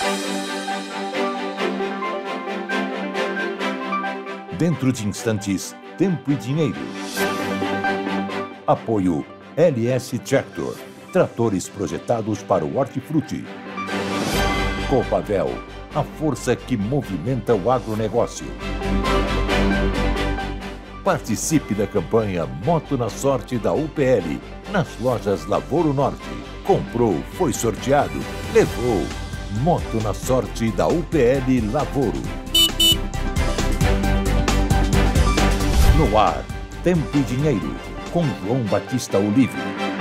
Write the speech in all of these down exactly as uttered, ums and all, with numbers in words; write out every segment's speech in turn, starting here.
Dentro de instantes, tempo e dinheiro. Apoio L S Tractor, tratores projetados para o hortifruti. Copavel, a força que movimenta o agronegócio. Participe da campanha Moto na Sorte da U P L, nas lojas Lavoro Norte. Comprou, foi sorteado, levou. Moto na Sorte da U P L Lavoro. No ar, Tempo e Dinheiro, com João Batista Olive.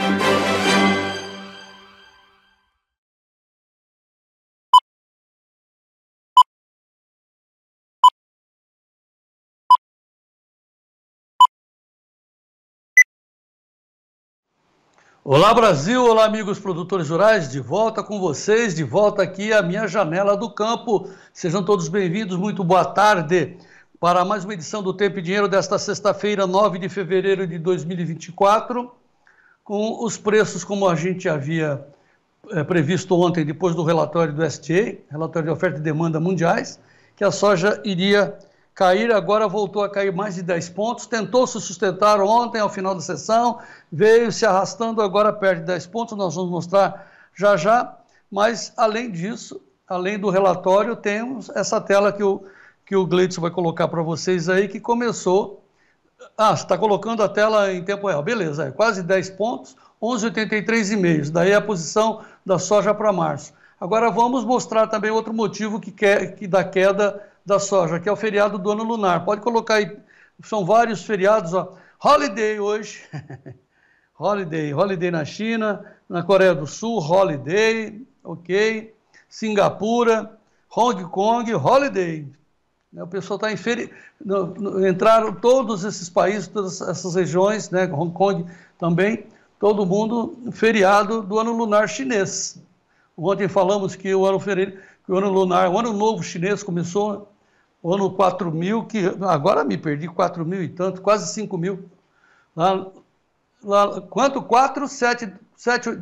Olá Brasil, olá amigos produtores rurais, de volta com vocês, de volta aqui à minha janela do campo. Sejam todos bem-vindos, muito boa tarde para mais uma edição do Tempo e Dinheiro desta sexta-feira, nove de fevereiro de dois mil e vinte e quatro, com os preços como a gente havia é, previsto ontem, depois do relatório do S D A, relatório de oferta e demanda mundiais, que a soja iria cair, agora voltou a cair mais de dez pontos, tentou se sustentar ontem ao final da sessão, veio se arrastando, agora perde dez pontos, nós vamos mostrar já já, mas além disso, além do relatório, temos essa tela que o, que o Gleidson vai colocar para vocês aí, que começou, ah, você está colocando a tela em tempo real, beleza, é quase dez pontos, onze vírgula oitenta e três e meio, daí a posição da soja para março. Agora vamos mostrar também outro motivo que, quer, que dá queda da soja, que é o feriado do ano lunar. Pode colocar aí, são vários feriados, ó. Holiday hoje, holiday, holiday na China, na Coreia do Sul, holiday, ok, Singapura, Hong Kong, holiday. O pessoal está em feriado, entraram todos esses países, todas essas regiões, né, Hong Kong também, todo mundo feriado do ano lunar chinês. Ontem falamos que o ano, feriado, que o ano lunar, o ano novo chinês começou o ano quatro mil, que agora me perdi, quatro mil e tanto, quase cinco mil. Lá, lá, quanto? quatro, sete, sete,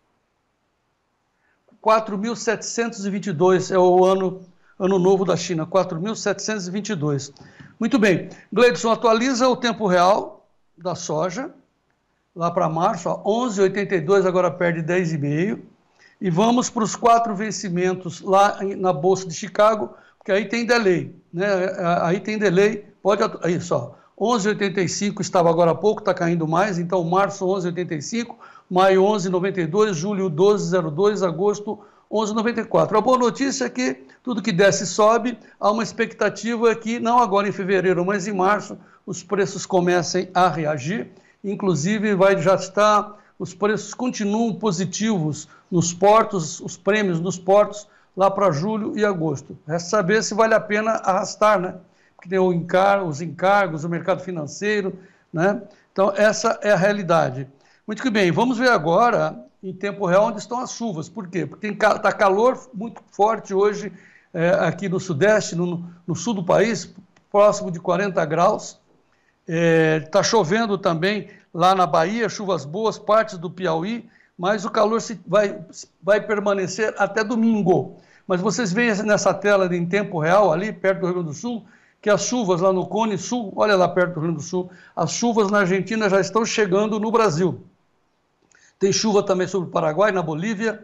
quatro mil setecentos e vinte e dois é o ano, ano novo da China, quatro mil setecentos e vinte e dois. Muito bem, Gleidson, atualiza o tempo real da soja, lá para março, ó, onze vírgula oitenta e dois, agora perde dez vírgula cinco. E vamos para os quatro vencimentos lá na Bolsa de Chicago, porque aí tem delay, né? Aí tem delay, pode, aí só, onze vírgula oitenta e cinco estava agora há pouco, está caindo mais, então março onze vírgula oitenta e cinco, maio onze vírgula noventa e dois, julho doze vírgula zero dois, agosto onze vírgula noventa e quatro. A boa notícia é que tudo que desce sobe, há uma expectativa que não agora em fevereiro, mas em março, os preços comecem a reagir, inclusive vai já estar, os preços continuam positivos nos portos, os prêmios nos portos, lá para julho e agosto. Resta saber se vale a pena arrastar, né? Porque tem o encar os encargos, o mercado financeiro, né? Então, essa é a realidade. Muito que bem, vamos ver agora, em tempo real, onde estão as chuvas. Por quê? Porque está calor muito forte hoje é, aqui no sudeste, no, no sul do país, próximo de quarenta graus. Está é, chovendo também lá na Bahia, chuvas boas, partes do Piauí, mas o calor se, vai, vai permanecer até domingo. Mas vocês veem nessa tela em tempo real, ali perto do Rio Grande do Sul, que as chuvas lá no Cone Sul, olha lá perto do Rio Grande do Sul, as chuvas na Argentina já estão chegando no Brasil. Tem chuva também sobre o Paraguai, na Bolívia,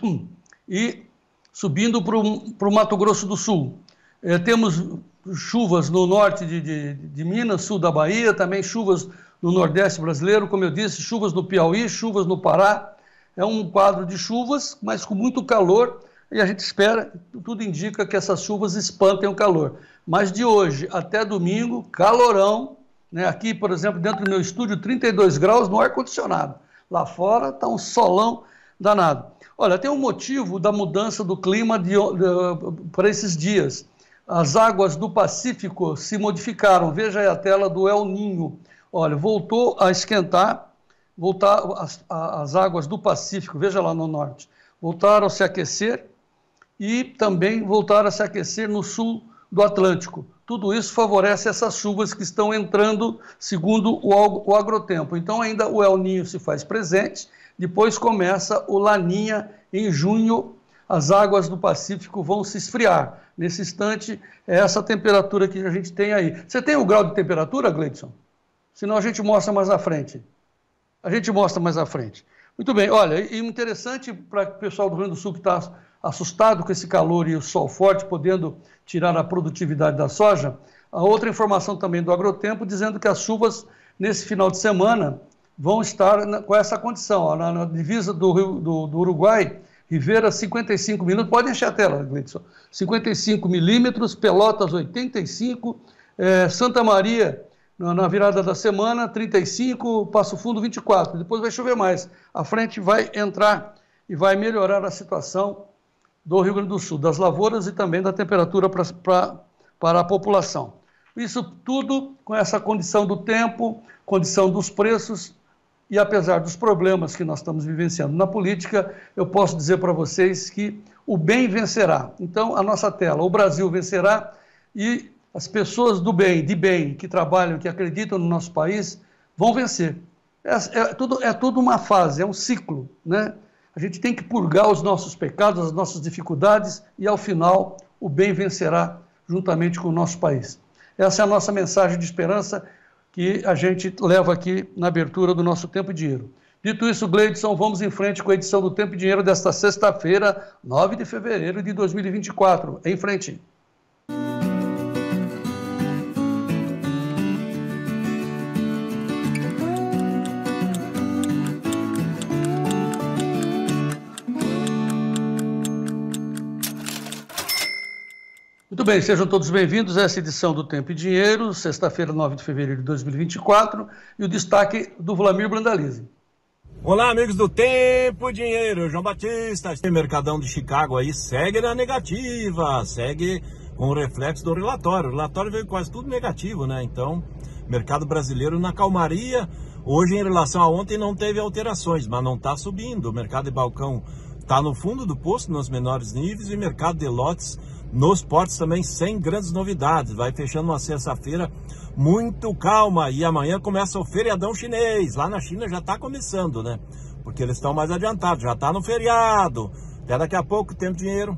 e subindo para o Mato Grosso do Sul. É, temos chuvas no norte de, de, de Minas, sul da Bahia, também chuvas no Nordeste brasileiro, como eu disse, chuvas no Piauí, chuvas no Pará. É um quadro de chuvas, mas com muito calor, e a gente espera, tudo indica que essas chuvas espantem o calor. Mas de hoje até domingo, calorão, né? Aqui, por exemplo, dentro do meu estúdio, trinta e dois graus no ar-condicionado. Lá fora está um solão danado. Olha, tem um motivo da mudança do clima de, de, para esses dias. As águas do Pacífico se modificaram. Veja aí a tela do El Niño. Olha, voltou a esquentar, voltar as, as águas do Pacífico, veja lá no norte, voltaram a se aquecer e também voltaram a se aquecer no sul do Atlântico. Tudo isso favorece essas chuvas que estão entrando segundo o, o agrotempo. Então ainda o El Niño se faz presente, depois começa o Laninha em junho, as águas do Pacífico vão se esfriar. Nesse instante, é essa temperatura que a gente tem aí. Você tem o grau de temperatura, Gleidson? Senão a gente mostra mais à frente. A gente mostra mais à frente. Muito bem, olha, e interessante para o pessoal do Rio Grande do Sul que está assustado com esse calor e o sol forte, podendo tirar a produtividade da soja, a outra informação também do Agrotempo, dizendo que as chuvas nesse final de semana vão estar na, com essa condição, ó, na, na divisa do, Rio, do, do Uruguai, Rivera cinquenta e cinco milímetros, pode encher a tela, Gleidson, cinquenta e cinco milímetros, Pelotas oitenta e cinco, eh, Santa Maria na, na virada da semana trinta e cinco, Passo Fundo vinte e quatro, depois vai chover mais, a frente vai entrar e vai melhorar a situação do Rio Grande do Sul, das lavouras e também da temperatura pra, pra, para a população. Isso tudo com essa condição do tempo, condição dos preços, e apesar dos problemas que nós estamos vivenciando na política, eu posso dizer para vocês que o bem vencerá. Então, a nossa tela, o Brasil vencerá e as pessoas do bem, de bem, que trabalham, que acreditam no nosso país, vão vencer. É, é, tudo, é tudo uma fase, é um ciclo, né? A gente tem que purgar os nossos pecados, as nossas dificuldades e, ao final, o bem vencerá juntamente com o nosso país. Essa é a nossa mensagem de esperança que a gente leva aqui na abertura do nosso Tempo e Dinheiro. Dito isso, Gleidson, vamos em frente com a edição do Tempo e Dinheiro desta sexta-feira, nove de fevereiro de dois mil e vinte e quatro. Em frente. Muito bem, sejam todos bem-vindos a essa edição do Tempo e Dinheiro, sexta-feira, nove de fevereiro de dois mil e vinte e quatro, e o destaque do Vlamir Brandalize. Olá, amigos do Tempo e Dinheiro, João Batista. O Mercadão de Chicago aí segue na negativa, segue com o reflexo do relatório. O relatório veio quase tudo negativo, né? Então, mercado brasileiro na calmaria. Hoje, em relação a ontem, não teve alterações, mas não está subindo. O mercado de balcão está no fundo do poço, nos menores níveis, e o mercado de lotes nos portos também sem grandes novidades. Vai fechando uma sexta-feira muito calma e amanhã começa o feriadão chinês. Lá na China já está começando, né? Porque eles estão mais adiantados, já está no feriado. Até daqui a pouco, Tempo Dinheiro.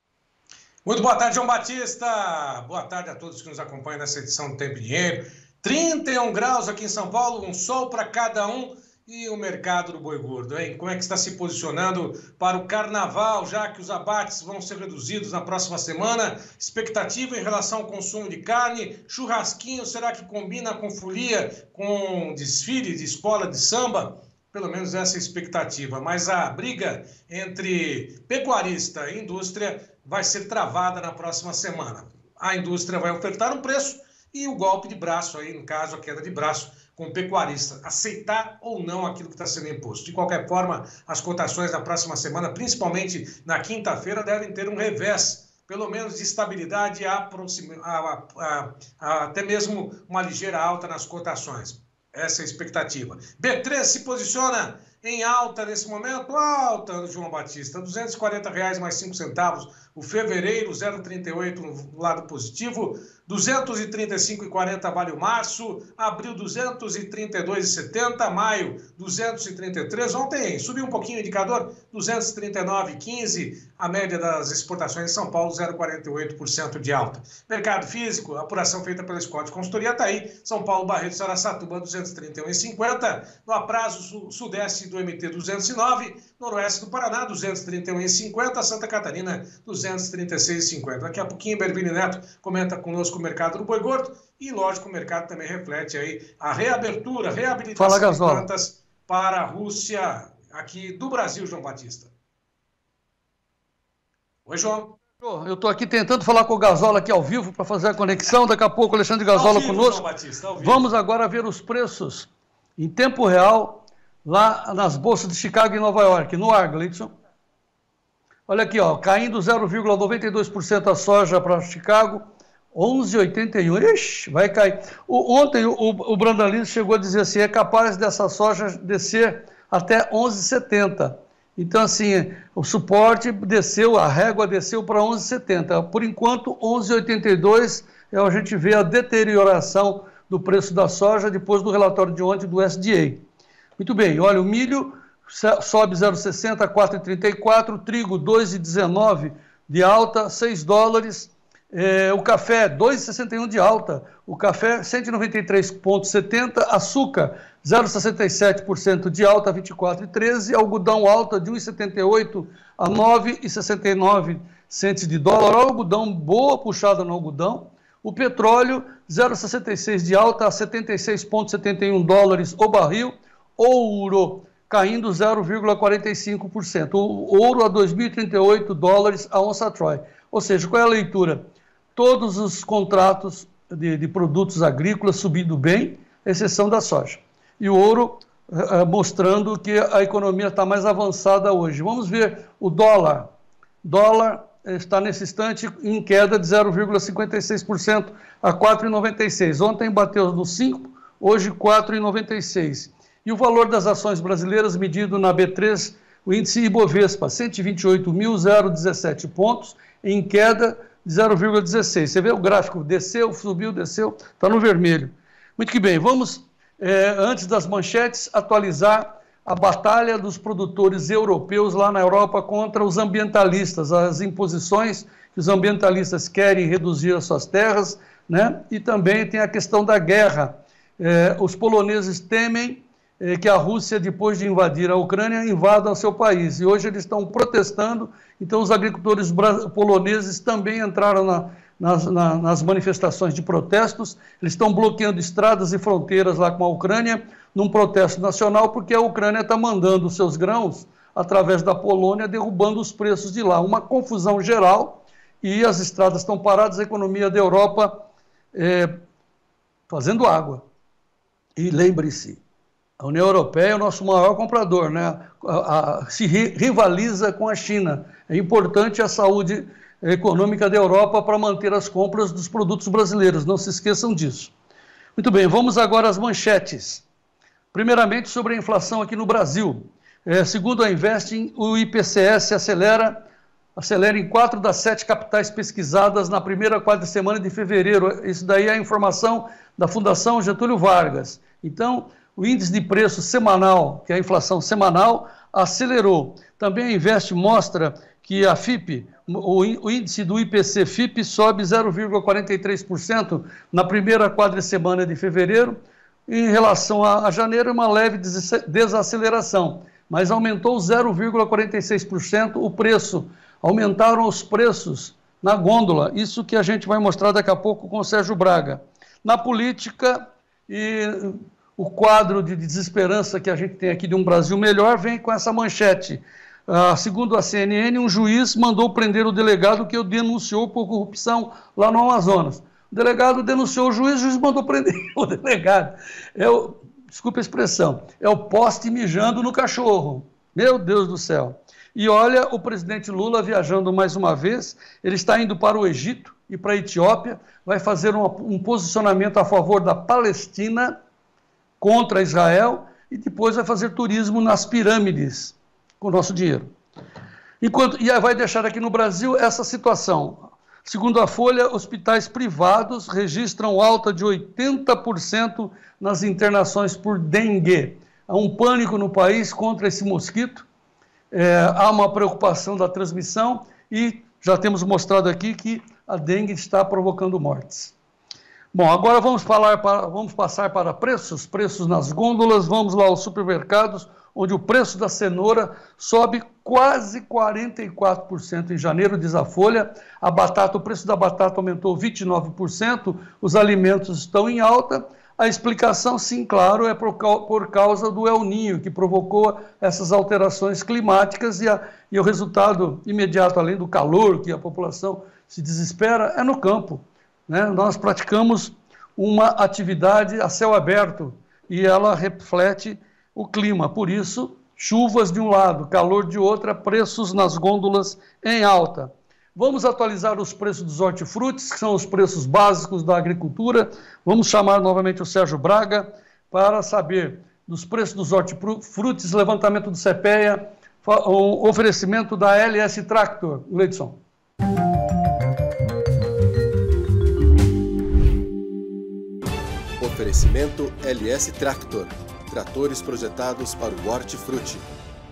Muito boa tarde, João Batista. Boa tarde a todos que nos acompanham nessa edição do Tempo e Dinheiro. trinta e um graus aqui em São Paulo, um sol para cada um. E o mercado do boi gordo, hein? Como é que está se posicionando para o carnaval, já que os abates vão ser reduzidos na próxima semana? Expectativa em relação ao consumo de carne, churrasquinho, será que combina com folia, com desfile de escola de samba? Pelo menos essa é a expectativa. Mas a briga entre pecuarista e indústria vai ser travada na próxima semana. A indústria vai ofertar um preço e o golpe de braço aí, no caso, a queda de braço, com o pecuarista, aceitar ou não aquilo que está sendo imposto. De qualquer forma, as cotações na próxima semana, principalmente na quinta-feira, devem ter um revés, pelo menos de estabilidade, a, a, a, a, até mesmo uma ligeira alta nas cotações. Essa é a expectativa. B três se posiciona em alta nesse momento, alta, João Batista, duzentos e quarenta reais mais cinco centavos, o fevereiro, zero vírgula trinta e oito no lado positivo, duzentos e trinta e cinco reais e quarenta centavos vale o março, abril duzentos e trinta e dois reais e setenta centavos, maio duzentos e trinta e três reais, ontem subiu um pouquinho o indicador, duzentos e trinta e nove reais e quinze centavos, a média das exportações em São Paulo, zero vírgula quarenta e oito por cento de alta. Mercado físico, apuração feita pela Scott Consultoria está aí, São Paulo, Barreto, Saracatuba, duzentos e trinta e um reais e cinquenta centavos, no aprazo sul, sudeste do M T duzentos e nove, noroeste do Paraná duzentos e trinta e um reais e cinquenta centavos, Santa Catarina duzentos e trinta e seis reais e cinquenta centavos. Daqui a pouquinho, Berbini Neto comenta conosco o mercado do boi gordo e, lógico, o mercado também reflete aí a reabertura, reabilitação de plantas para a Rússia aqui do Brasil, João Batista. Oi, João. Eu estou aqui tentando falar com o Gazola aqui ao vivo para fazer a conexão. Daqui a pouco o Alexandre Gazola vivo, conosco. João Batista, ao vivo. Vamos agora ver os preços em tempo real lá nas bolsas de Chicago e Nova York. No ar, Gleidson. Olha aqui, ó, caindo zero vírgula noventa e dois por cento a soja para Chicago, onze vírgula oitenta e um. Ixi, vai cair. O, ontem o, o Brandalize chegou a dizer assim, é capaz dessa soja descer até onze vírgula setenta. Então, assim, o suporte desceu, a régua desceu para onze vírgula setenta. Por enquanto, onze vírgula oitenta e dois é a gente vê a deterioração do preço da soja depois do relatório de ontem do U S D A. Muito bem, olha, o milho sobe zero vírgula sessenta a quatro vírgula trinta e quatro, trigo dois vírgula dezenove de alta, seis dólares, é, o café dois vírgula sessenta e um de alta, o café cento e noventa e três vírgula setenta, açúcar zero vírgula sessenta e sete por cento de alta, vinte e quatro vírgula treze, algodão alta de um vírgula setenta e oito a nove vírgula sessenta e nove centos de dólar, algodão boa puxada no algodão, o petróleo zero vírgula sessenta e seis de alta a setenta e seis vírgula setenta e um dólares o barril, ouro caindo zero vírgula quarenta e cinco por cento, o ouro a dois mil e trinta e oito dólares a onça Troy. Ou seja, qual é a leitura? Todos os contratos de, de produtos agrícolas subindo bem, exceção da soja. E o ouro uh, mostrando que a economia está mais avançada hoje. Vamos ver o dólar. Dólar está nesse instante em queda de zero vírgula cinquenta e seis por cento a quatro vírgula noventa e seis. Ontem bateu no cinco, hoje quatro vírgula noventa e seis. E o valor das ações brasileiras medido na B três, o índice Ibovespa, cento e vinte e oito mil dezessete pontos, em queda de zero vírgula dezesseis. Você vê o gráfico, desceu, subiu, desceu, está no vermelho. Muito que bem, vamos, é, antes das manchetes, atualizar a batalha dos produtores europeus lá na Europa contra os ambientalistas, as imposições que os ambientalistas querem reduzir as suas terras, né? E também tem a questão da guerra. É, os poloneses temem que a Rússia, depois de invadir a Ucrânia, invada o seu país. E hoje eles estão protestando, então os agricultores poloneses também entraram na, nas, na, nas manifestações de protestos, eles estão bloqueando estradas e fronteiras lá com a Ucrânia, num protesto nacional, porque a Ucrânia está mandando os seus grãos através da Polônia, derrubando os preços de lá. Uma confusão geral, e as estradas estão paradas, a economia da Europa é, fazendo água. E lembre-se, a União Europeia é o nosso maior comprador, né? A, a, se ri, rivaliza com a China. É importante a saúde econômica da Europa para manter as compras dos produtos brasileiros, não se esqueçam disso. Muito bem, vamos agora às manchetes. Primeiramente, sobre a inflação aqui no Brasil. É, segundo a Investing, o I P C S acelera, acelera em quatro das sete capitais pesquisadas na primeira quadricemana de fevereiro. Isso daí é a informação da Fundação Getúlio Vargas. Então, o índice de preço semanal, que é a inflação semanal, acelerou. Também a Invest mostra que a F I P, o índice do I P C F I P sobe zero vírgula quarenta e três por cento na primeira quadricemana de fevereiro. Em relação a, a janeiro, uma leve desaceleração, mas aumentou zero vírgula quarenta e seis por cento o preço. Aumentaram os preços na gôndola, isso que a gente vai mostrar daqui a pouco com o Sérgio Braga. Na política, e o quadro de desesperança que a gente tem aqui de um Brasil melhor vem com essa manchete. Ah, segundo a C N N, um juiz mandou prender o delegado que o denunciou por corrupção lá no Amazonas. O delegado denunciou o juiz, o juiz mandou prender o delegado. É o, desculpa a expressão, é o poste mijando no cachorro. Meu Deus do céu. E olha, o presidente Lula viajando mais uma vez, ele está indo para o Egito e para a Etiópia, vai fazer um, um posicionamento a favor da Palestina, contra Israel, e depois vai fazer turismo nas pirâmides, com o nosso dinheiro. Enquanto, e vai deixar aqui no Brasil essa situação. Segundo a Folha, hospitais privados registram alta de oitenta por cento nas internações por dengue. Há um pânico no país contra esse mosquito, é, há uma preocupação da transmissão e já temos mostrado aqui que a dengue está provocando mortes. Bom, agora vamos, falar para, vamos passar para preços, preços nas gôndolas, vamos lá aos supermercados, onde o preço da cenoura sobe quase quarenta e quatro por cento em janeiro, diz a Folha. A batata, o preço da batata aumentou vinte e nove por cento, os alimentos estão em alta. A explicação, sim, claro, é por, por causa do El Niño, que provocou essas alterações climáticas e, a, e o resultado imediato, além do calor, que a população se desespera, é no campo. Né? Nós praticamos uma atividade a céu aberto e ela reflete o clima, por isso, chuvas de um lado, calor de outra, preços nas gôndolas em alta. Vamos atualizar os preços dos hortifrutis, que são os preços básicos da agricultura. Vamos chamar novamente o Sérgio Braga para saber dos preços dos hortifrutis, levantamento do CEPEA, o oferecimento da L S Tractor. Leidson. Oferecimento L S Tractor. Tratores projetados para o hortifruti.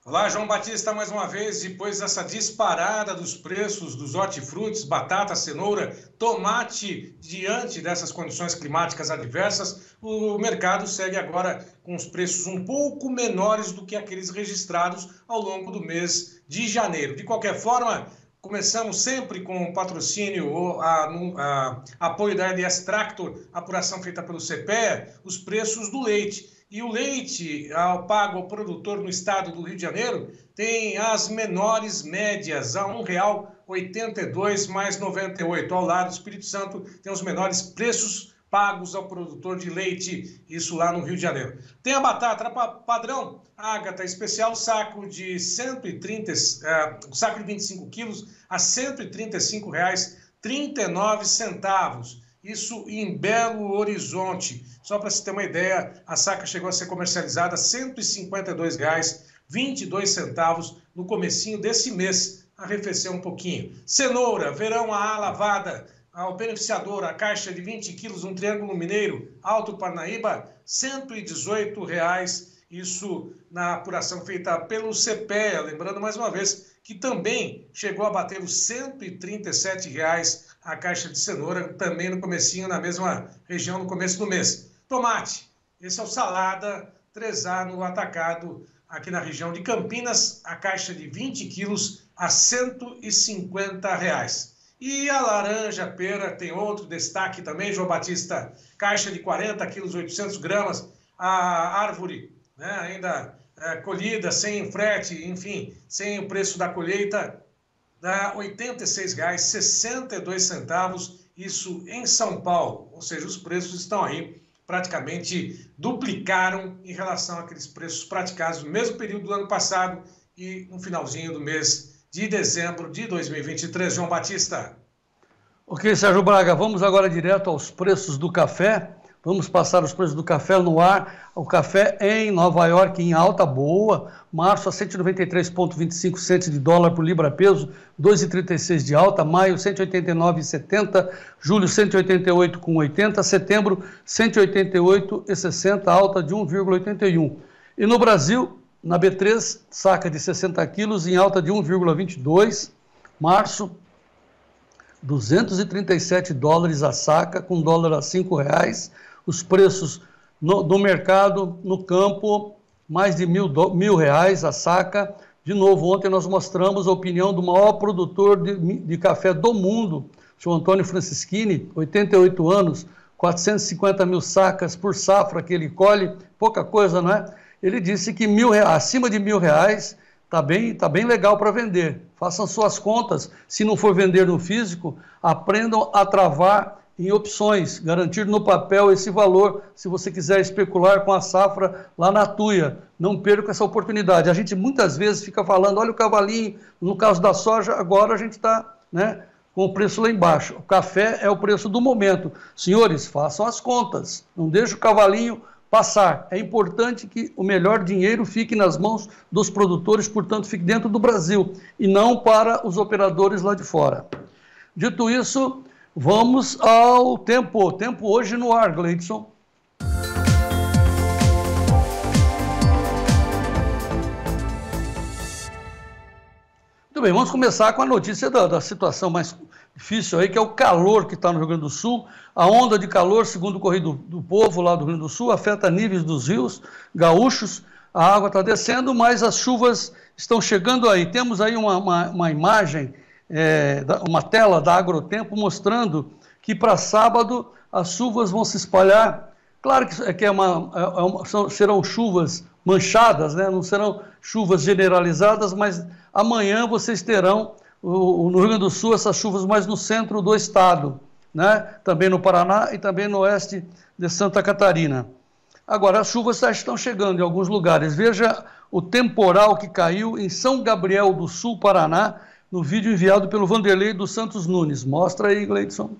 Olá, João Batista, mais uma vez, depois dessa disparada dos preços dos hortifrutis, batata, cenoura, tomate, diante dessas condições climáticas adversas, o mercado segue agora com os preços um pouco menores do que aqueles registrados ao longo do mês de janeiro. De qualquer forma, começamos sempre com o patrocínio ou a, a, a apoio da L S Tractor, apuração feita pelo C P E A, os preços do leite. E o leite ao pago ao produtor no estado do Rio de Janeiro tem as menores médias, a um real e oitenta e dois centavos mais noventa e oito. Ao lado do Espírito Santo tem os menores preços pagos ao produtor de leite, isso lá no Rio de Janeiro. Tem a batata padrão, Ágata especial, saco de cento e trinta, uh, saco de vinte e cinco quilos a cento e trinta e cinco reais e trinta e nove centavos. Isso em Belo Horizonte. Só para você ter uma ideia, a saca chegou a ser comercializada a cento e cinquenta e dois reais e vinte e dois centavos no comecinho desse mês. Arrefeceu um pouquinho. Cenoura, verão a A lavada, ao beneficiador, a caixa de vinte quilos, um Triângulo Mineiro, Alto Parnaíba, cento e dezoito reais. Isso na apuração feita pelo C P E A. Lembrando mais uma vez que também chegou a bater os cento e trinta e sete reais a caixa de cenoura, também no comecinho, na mesma região, no começo do mês. Tomate, esse é o salada três A no atacado, aqui na região de Campinas, a caixa de vinte quilos a cento e cinquenta reais. E a laranja pera tem outro destaque também, João Batista, caixa de quarenta quilos, oitocentos gramas, a árvore, né, ainda é, colhida, sem frete, enfim, sem o preço da colheita, dá oitenta e seis reais e sessenta e dois centavos, isso em São Paulo. Ou seja, os preços estão aí, praticamente duplicaram em relação àqueles preços praticados no mesmo período do ano passado e no finalzinho do mês de dezembro de dois mil e vinte e três. João Batista. Ok, Sérgio Braga, vamos agora direto aos preços do café. Vamos passar os preços do café no ar. O café em Nova York em alta boa, março a cento e noventa e três vírgula vinte e cinco centavos de dólar por libra-peso, dois vírgula trinta e seis de alta, maio cento e oitenta e nove vírgula setenta, julho cento e oitenta e oito vírgula oitenta, setembro cento e oitenta e oito vírgula sessenta, alta de um vírgula oitenta e um. E no Brasil, na B três, saca de sessenta quilos em alta de um vírgula vinte e dois, março duzentos e trinta e sete dólares a saca, com dólar a cinco reais. Os preços no, do mercado, no campo, mais de mil, do, mil reais a saca. De novo, ontem nós mostramos a opinião do maior produtor de, de café do mundo, o Antônio Francischini, oitenta e oito anos, quatrocentos e cinquenta mil sacas por safra que ele colhe, pouca coisa, não é? Ele disse que mil, acima de mil reais está bem, tá bem legal para vender. Façam suas contas, se não for vender no físico, aprendam a travar em opções, garantir no papel esse valor, se você quiser especular com a safra lá na Tuia. Não perca essa oportunidade. A gente muitas vezes fica falando, olha o cavalinho, no caso da soja, agora a gente está, né, com o preço lá embaixo. O café é o preço do momento. Senhores, façam as contas, não deixe o cavalinho passar. É importante que o melhor dinheiro fique nas mãos dos produtores, portanto, fique dentro do Brasil, e não para os operadores lá de fora. Dito isso, vamos ao tempo. Tempo hoje no ar, Gleidson. Muito bem, vamos começar com a notícia da, da situação mais difícil aí, que é o calor que está no Rio Grande do Sul. A onda de calor, segundo o Correio do, do Povo lá do Rio Grande do Sul, afeta níveis dos rios gaúchos. A água está descendo, mas as chuvas estão chegando aí. Temos aí uma, uma, uma imagem, é, uma tela da Agrotempo mostrando que para sábado as chuvas vão se espalhar. Claro que, que é uma, é uma, são, serão chuvas manchadas, né? Não serão chuvas generalizadas, mas amanhã vocês terão o, no Rio Grande do Sul essas chuvas mais no centro do estado, né? Também no Paraná e também no oeste de Santa Catarina. Agora, as chuvas já estão chegando em alguns lugares. Veja o temporal que caiu em São Gabriel do Sul, Paraná, no vídeo enviado pelo Vanderlei dos Santos Nunes. Mostra aí, Gleidson.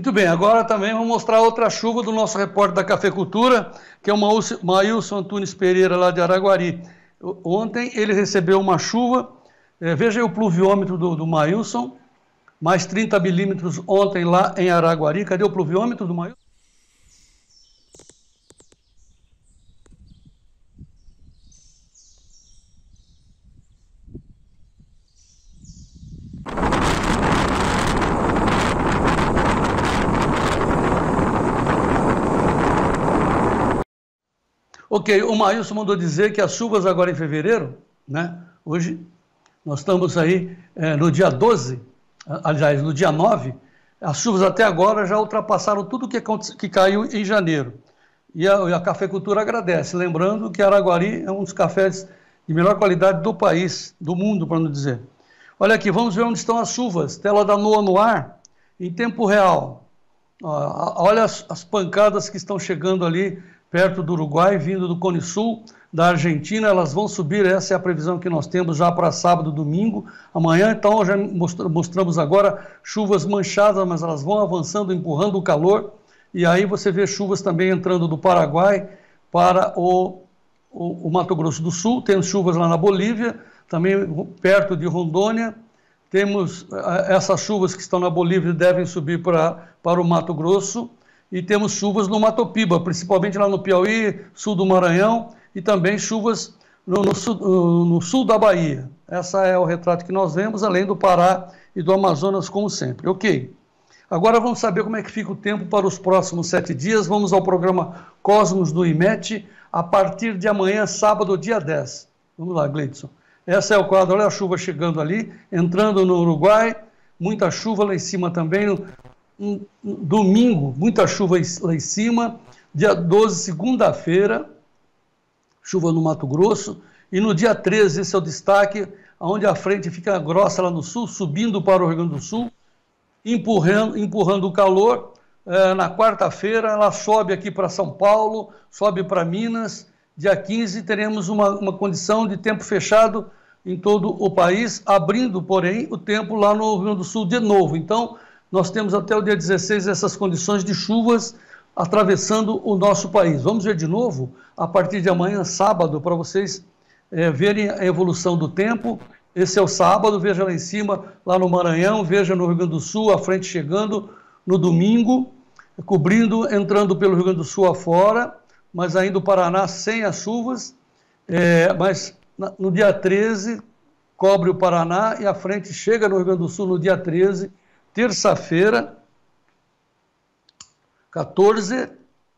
Muito bem, agora também vamos mostrar outra chuva do nosso repórter da Cafeicultura, que é o Maílson Antunes Pereira, lá de Araguari. Ontem ele recebeu uma chuva, é, veja aí o pluviômetro do, do Maílson, mais trinta milímetros ontem lá em Araguari. Cadê o pluviômetro do Maílson? Ok, o Maílson mandou dizer que as chuvas agora em fevereiro, né? Hoje nós estamos aí é, no dia doze, aliás, no dia nove, as chuvas até agora já ultrapassaram tudo que, que caiu em janeiro. E a, a Cafeicultura agradece, lembrando que Araguari é um dos cafés de melhor qualidade do país, do mundo, para não dizer. Olha aqui, vamos ver onde estão as chuvas. Tela da NOAA no ar, em tempo real. Olha as, as pancadas que estão chegando ali perto do Uruguai, vindo do Cone Sul, da Argentina. Elas vão subir, essa é a previsão que nós temos já para sábado, domingo, amanhã. Então já mostramos agora chuvas manchadas, mas elas vão avançando, empurrando o calor. E aí você vê chuvas também entrando do Paraguai para o, o, o Mato Grosso do Sul. Temos chuvas lá na Bolívia, também perto de Rondônia. Temos essas chuvas que estão na Bolívia devem subir para, para o Mato Grosso. E temos chuvas no Mato Piba, principalmente lá no Piauí, sul do Maranhão, e também chuvas no, no, sul, no sul da Bahia. Esse é o retrato que nós vemos, além do Pará e do Amazonas, como sempre. Ok. Agora vamos saber como é que fica o tempo para os próximos sete dias. Vamos ao programa Cosmos do I M E T, a partir de amanhã, sábado, dia dez. Vamos lá, Gleidson. Esse é o quadro, olha a chuva chegando ali, entrando no Uruguai, muita chuva lá em cima também, no, Um, um, domingo, muita chuva lá em cima, dia doze, segunda-feira, chuva no Mato Grosso, e no dia treze, esse é o destaque, onde a frente fica grossa lá no sul, subindo para o Rio Grande do Sul, empurrando, empurrando o calor. É, na quarta-feira, ela sobe aqui para São Paulo, sobe para Minas. Dia quinze, teremos uma, uma condição de tempo fechado em todo o país, abrindo, porém, o tempo lá no Rio Grande do Sul de novo. Então, nós temos até o dia dezesseis essas condições de chuvas atravessando o nosso país. Vamos ver de novo, a partir de amanhã, sábado, para vocês é, verem a evolução do tempo. Esse é o sábado, veja lá em cima, lá no Maranhão, veja no Rio Grande do Sul, a frente chegando no domingo, cobrindo, entrando pelo Rio Grande do Sul afora, mas ainda o Paraná sem as chuvas, é, mas no dia treze cobre o Paraná e a frente chega no Rio Grande do Sul no dia treze, terça-feira, quatorze,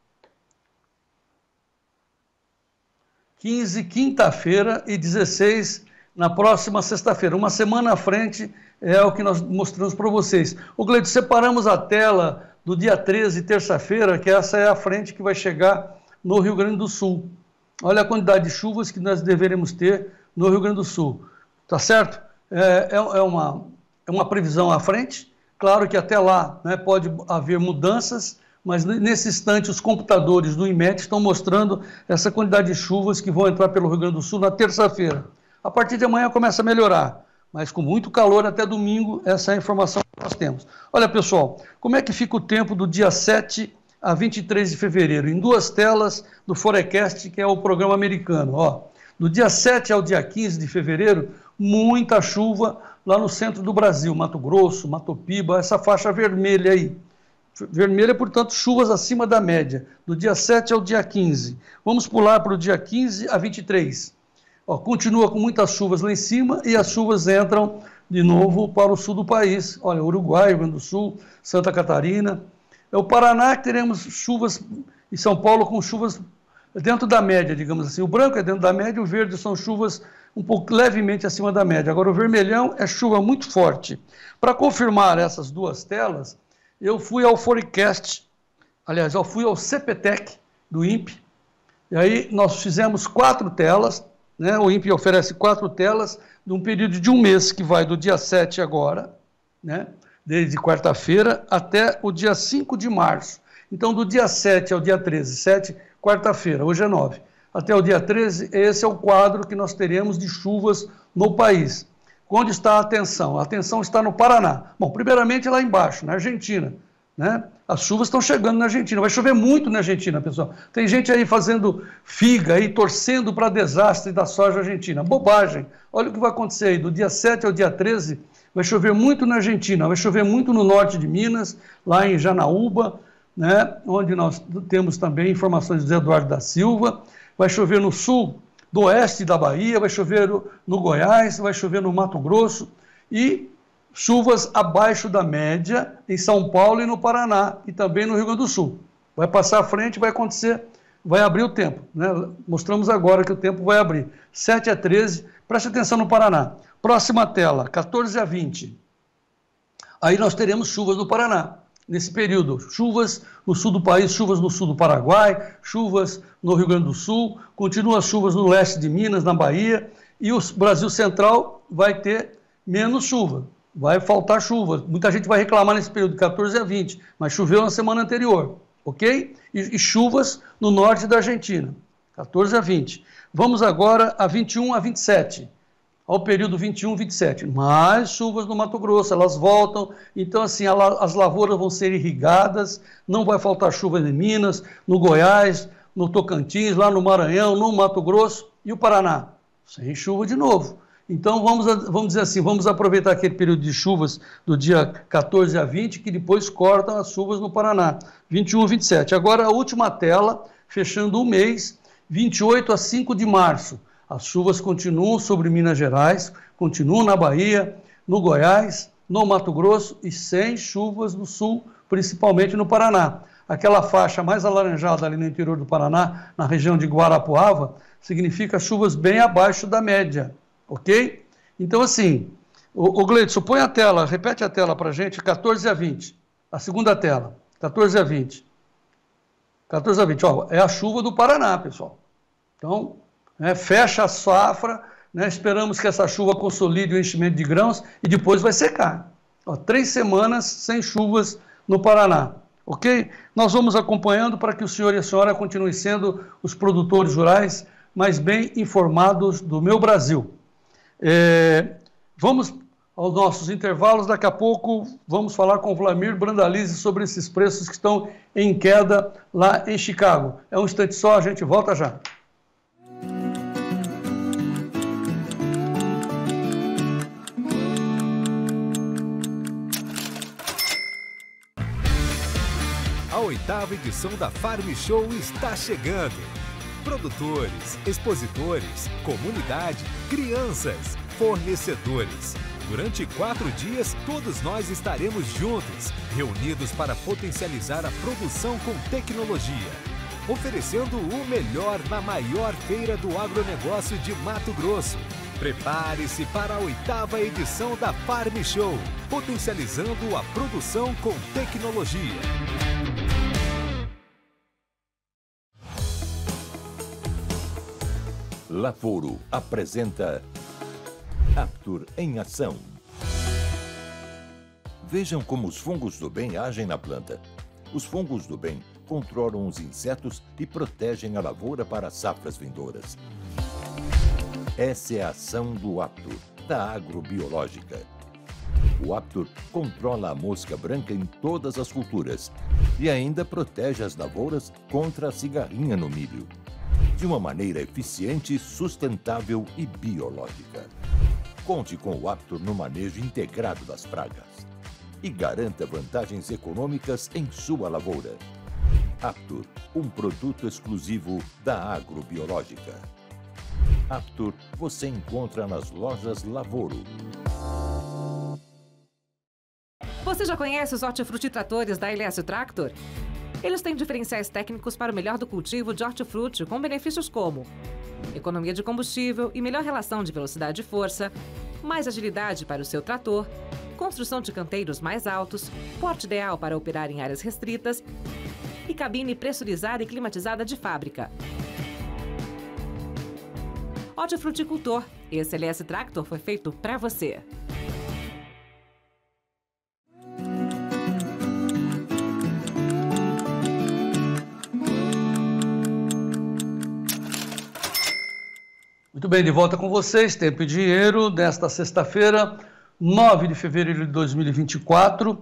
quinze, quinta-feira e dezesseis na próxima sexta-feira. Uma semana à frente é o que nós mostramos para vocês. O Gleito, separamos a tela do dia treze, terça-feira, que essa é a frente que vai chegar no Rio Grande do Sul. Olha a quantidade de chuvas que nós deveremos ter no Rio Grande do Sul. Tá certo? É, é, é, uma, é uma previsão à frente. Claro que até lá, né, pode haver mudanças, mas nesse instante os computadores do I M E T estão mostrando essa quantidade de chuvas que vão entrar pelo Rio Grande do Sul na terça-feira. A partir de amanhã começa a melhorar, mas com muito calor até domingo, essa é a informação que nós temos. Olha, pessoal, como é que fica o tempo do dia sete a vinte e três de fevereiro? Em duas telas do Forecast, que é o programa americano. Ó, do dia sete ao dia quinze de fevereiro, muita chuva lá no centro do Brasil, Mato Grosso, Mato Piba, essa faixa vermelha aí. Vermelha, portanto, chuvas acima da média, do dia sete ao dia quinze. Vamos pular para o dia quinze a vinte e três. Ó, continua com muitas chuvas lá em cima e as chuvas entram de novo para o sul do país. Olha, Uruguai, Rio Grande do Sul, Santa Catarina. É o Paraná que teremos chuvas, em São Paulo com chuvas dentro da média, digamos assim. O branco é dentro da média, o verde são chuvas um pouco levemente acima da média. Agora, o vermelhão é chuva muito forte. Para confirmar essas duas telas, eu fui ao Forecast, aliás, eu fui ao CPTEC do I N P E, e aí nós fizemos quatro telas, né? O I N P E oferece quatro telas, num período de um mês, que vai do dia sete agora, né? Desde quarta-feira até o dia cinco de março. Então, do dia sete ao dia treze, sete, quarta-feira, hoje é nove, até o dia treze, esse é o quadro que nós teremos de chuvas no país. Onde está a atenção? A atenção está no Paraná. Bom, primeiramente lá embaixo, na Argentina. né? As chuvas estão chegando na Argentina. Vai chover muito na Argentina, pessoal. Tem gente aí fazendo figa aí, torcendo para desastre da soja argentina. Bobagem. Olha o que vai acontecer aí. Do dia sete ao dia treze, vai chover muito na Argentina. Vai chover muito no norte de Minas, lá em Janaúba, né? Onde nós temos também informações do Eduardo da Silva. Vai chover no sul, do oeste da Bahia, vai chover no Goiás, vai chover no Mato Grosso e chuvas abaixo da média em São Paulo e no Paraná e também no Rio Grande do Sul. Vai passar à frente, vai acontecer, vai abrir o tempo, né? Mostramos agora que o tempo vai abrir. sete a treze, preste atenção no Paraná. Próxima tela, quatorze a vinte. Aí nós teremos chuvas no Paraná. Nesse período, chuvas no sul do país, chuvas no sul do Paraguai, chuvas no Rio Grande do Sul, continuam as chuvas no leste de Minas, na Bahia, e o Brasil Central vai ter menos chuva, vai faltar chuva. Muita gente vai reclamar nesse período de quatorze a vinte, mas choveu na semana anterior, ok? E, e chuvas no norte da Argentina, quatorze a vinte. Vamos agora a vinte e um a vinte e sete. Ao período vinte e um, vinte e sete, mais chuvas no Mato Grosso, elas voltam, então assim, as lavouras vão ser irrigadas, não vai faltar chuva em Minas, no Goiás, no Tocantins, lá no Maranhão, no Mato Grosso e o Paraná, sem chuva de novo. Então vamos, vamos dizer assim, vamos aproveitar aquele período de chuvas do dia quatorze a vinte, que depois cortam as chuvas no Paraná, vinte e um, vinte e sete. Agora a última tela, fechando o mês, vinte e oito a cinco de março. As chuvas continuam sobre Minas Gerais, continuam na Bahia, no Goiás, no Mato Grosso e sem chuvas no sul, principalmente no Paraná. Aquela faixa mais alaranjada ali no interior do Paraná, na região de Guarapuava, significa chuvas bem abaixo da média, ok? Então assim, o, o Gleidson, põe a tela, repete a tela para a gente, quatorze a vinte, a segunda tela, quatorze a vinte. quatorze a vinte, ó, é a chuva do Paraná, pessoal. Então... É, fecha a safra, né, esperamos que essa chuva consolide o enchimento de grãos e depois vai secar. Ó, três semanas sem chuvas no Paraná, ok? Nós vamos acompanhando para que o senhor e a senhora continuem sendo os produtores rurais mais bem informados do meu Brasil. É, vamos aos nossos intervalos, daqui a pouco vamos falar com o Vlamir Brandalize sobre esses preços que estão em queda lá em Chicago. É um instante só, a gente volta já. A oitava edição da Farm Show está chegando. Produtores, expositores, comunidade, crianças, fornecedores. Durante quatro dias, todos nós estaremos juntos, reunidos para potencializar a produção com tecnologia, oferecendo o melhor na maior feira do agronegócio de Mato Grosso. Prepare-se para a oitava edição da Farm Show, potencializando a produção com tecnologia. Lavoro apresenta Aptur em Ação. Vejam como os fungos do bem agem na planta. Os fungos do bem controlam os insetos e protegem a lavoura para safras vindouras. Essa é a ação do Aptur, da agrobiológica. O Aptur controla a mosca branca em todas as culturas e ainda protege as lavouras contra a cigarrinha no milho, de uma maneira eficiente, sustentável e biológica. Conte com o Aptur no manejo integrado das pragas e garanta vantagens econômicas em sua lavoura. Aptur, um produto exclusivo da agrobiológica. Aptur você encontra nas lojas Lavoro. Você já conhece os hortifruti-tratores da L S Tractor? Eles têm diferenciais técnicos para o melhor do cultivo de hortifruti, com benefícios como economia de combustível e melhor relação de velocidade e força, mais agilidade para o seu trator, construção de canteiros mais altos, porte ideal para operar em áreas restritas e cabine pressurizada e climatizada de fábrica. Hortifruticultor, esse L S Tractor foi feito para você. Muito bem, de volta com vocês, Tempo e Dinheiro, desta sexta-feira, nove de fevereiro de dois mil e vinte e quatro.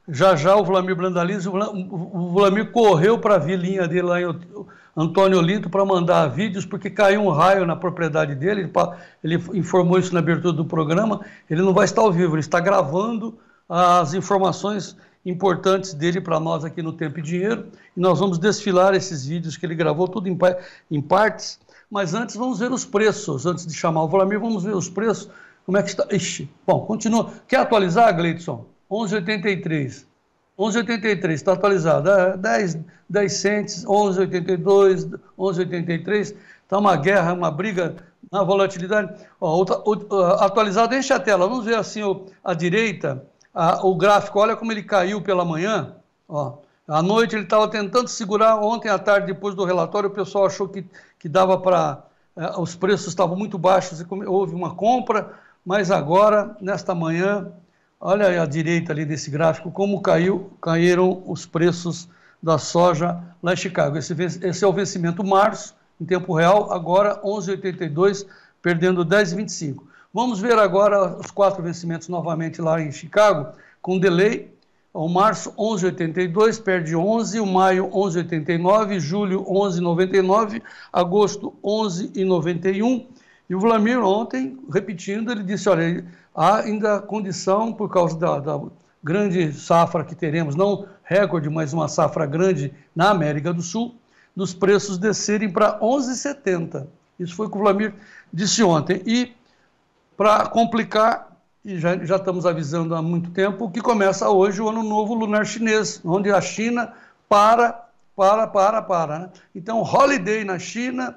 Já já o Vlamir Brandalize, o Vlamir correu para a vilinha dele lá em Antônio Olinto para mandar vídeos, porque caiu um raio na propriedade dele, ele, ele informou isso na abertura do programa, ele não vai estar ao vivo, ele está gravando as informações importantes dele para nós aqui no Tempo e Dinheiro, e nós vamos desfilar esses vídeos que ele gravou, tudo em, em partes, mas antes vamos ver os preços, antes de chamar o Vlamir, vamos ver os preços, como é que está, ixi, bom, continua, quer atualizar, Gleidson? onze reais e oitenta e três centavos, onze reais e oitenta e três centavos, está atualizado, é, dez, dez centes, onze reais e oitenta e dois centavos, onze reais e oitenta e três centavos, está uma guerra, uma briga na volatilidade. Ó, o, o, atualizado, enche a tela, vamos ver assim o, a direita, a, o gráfico, olha como ele caiu pela manhã, ó, à noite ele estava tentando segurar, ontem à tarde, depois do relatório, o pessoal achou que, que dava para, é, os preços estavam muito baixos, e houve uma compra, mas agora, nesta manhã, olha aí à direita ali desse gráfico, como caiu, caíram os preços da soja lá em Chicago. Esse, esse é o vencimento março, em tempo real, agora onze reais e oitenta e dois centavos, perdendo dez reais e vinte e cinco centavos. Vamos ver agora os quatro vencimentos novamente lá em Chicago, com delay. O março, onze reais e oitenta e dois centavos, perde onze, o maio, onze reais e oitenta e nove centavos, julho, onze reais e noventa e nove centavos, agosto, onze reais e noventa e um centavos. E o Vlamir ontem, repetindo, ele disse, olha, há ainda condição, por causa da, da grande safra que teremos, não recorde, mas uma safra grande na América do Sul, dos preços descerem para onze reais e setenta centavos. Isso foi o que o Vlamir disse ontem. E, para complicar, e já, já estamos avisando há muito tempo, que começa hoje o Ano Novo Lunar Chinês, onde a China para, para, para, para. Né? Então, holiday na China,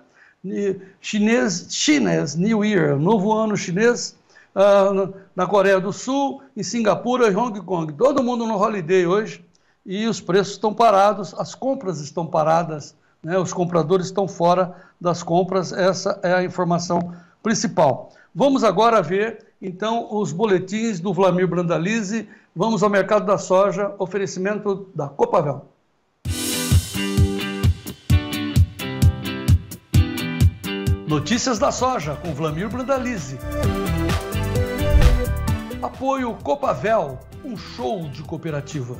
chinês, chinês New Year, novo ano chinês, uh, na Coreia do Sul, em Singapura e Hong Kong. Todo mundo no holiday hoje e os preços estão parados, as compras estão paradas, né? Os compradores estão fora das compras, essa é a informação principal. Vamos agora ver, então, os boletins do Vlamir Brandalize. Vamos ao mercado da soja, oferecimento da Copavel. Notícias da soja, com Vlamir Brandalize. Apoio Copavel, um show de cooperativa.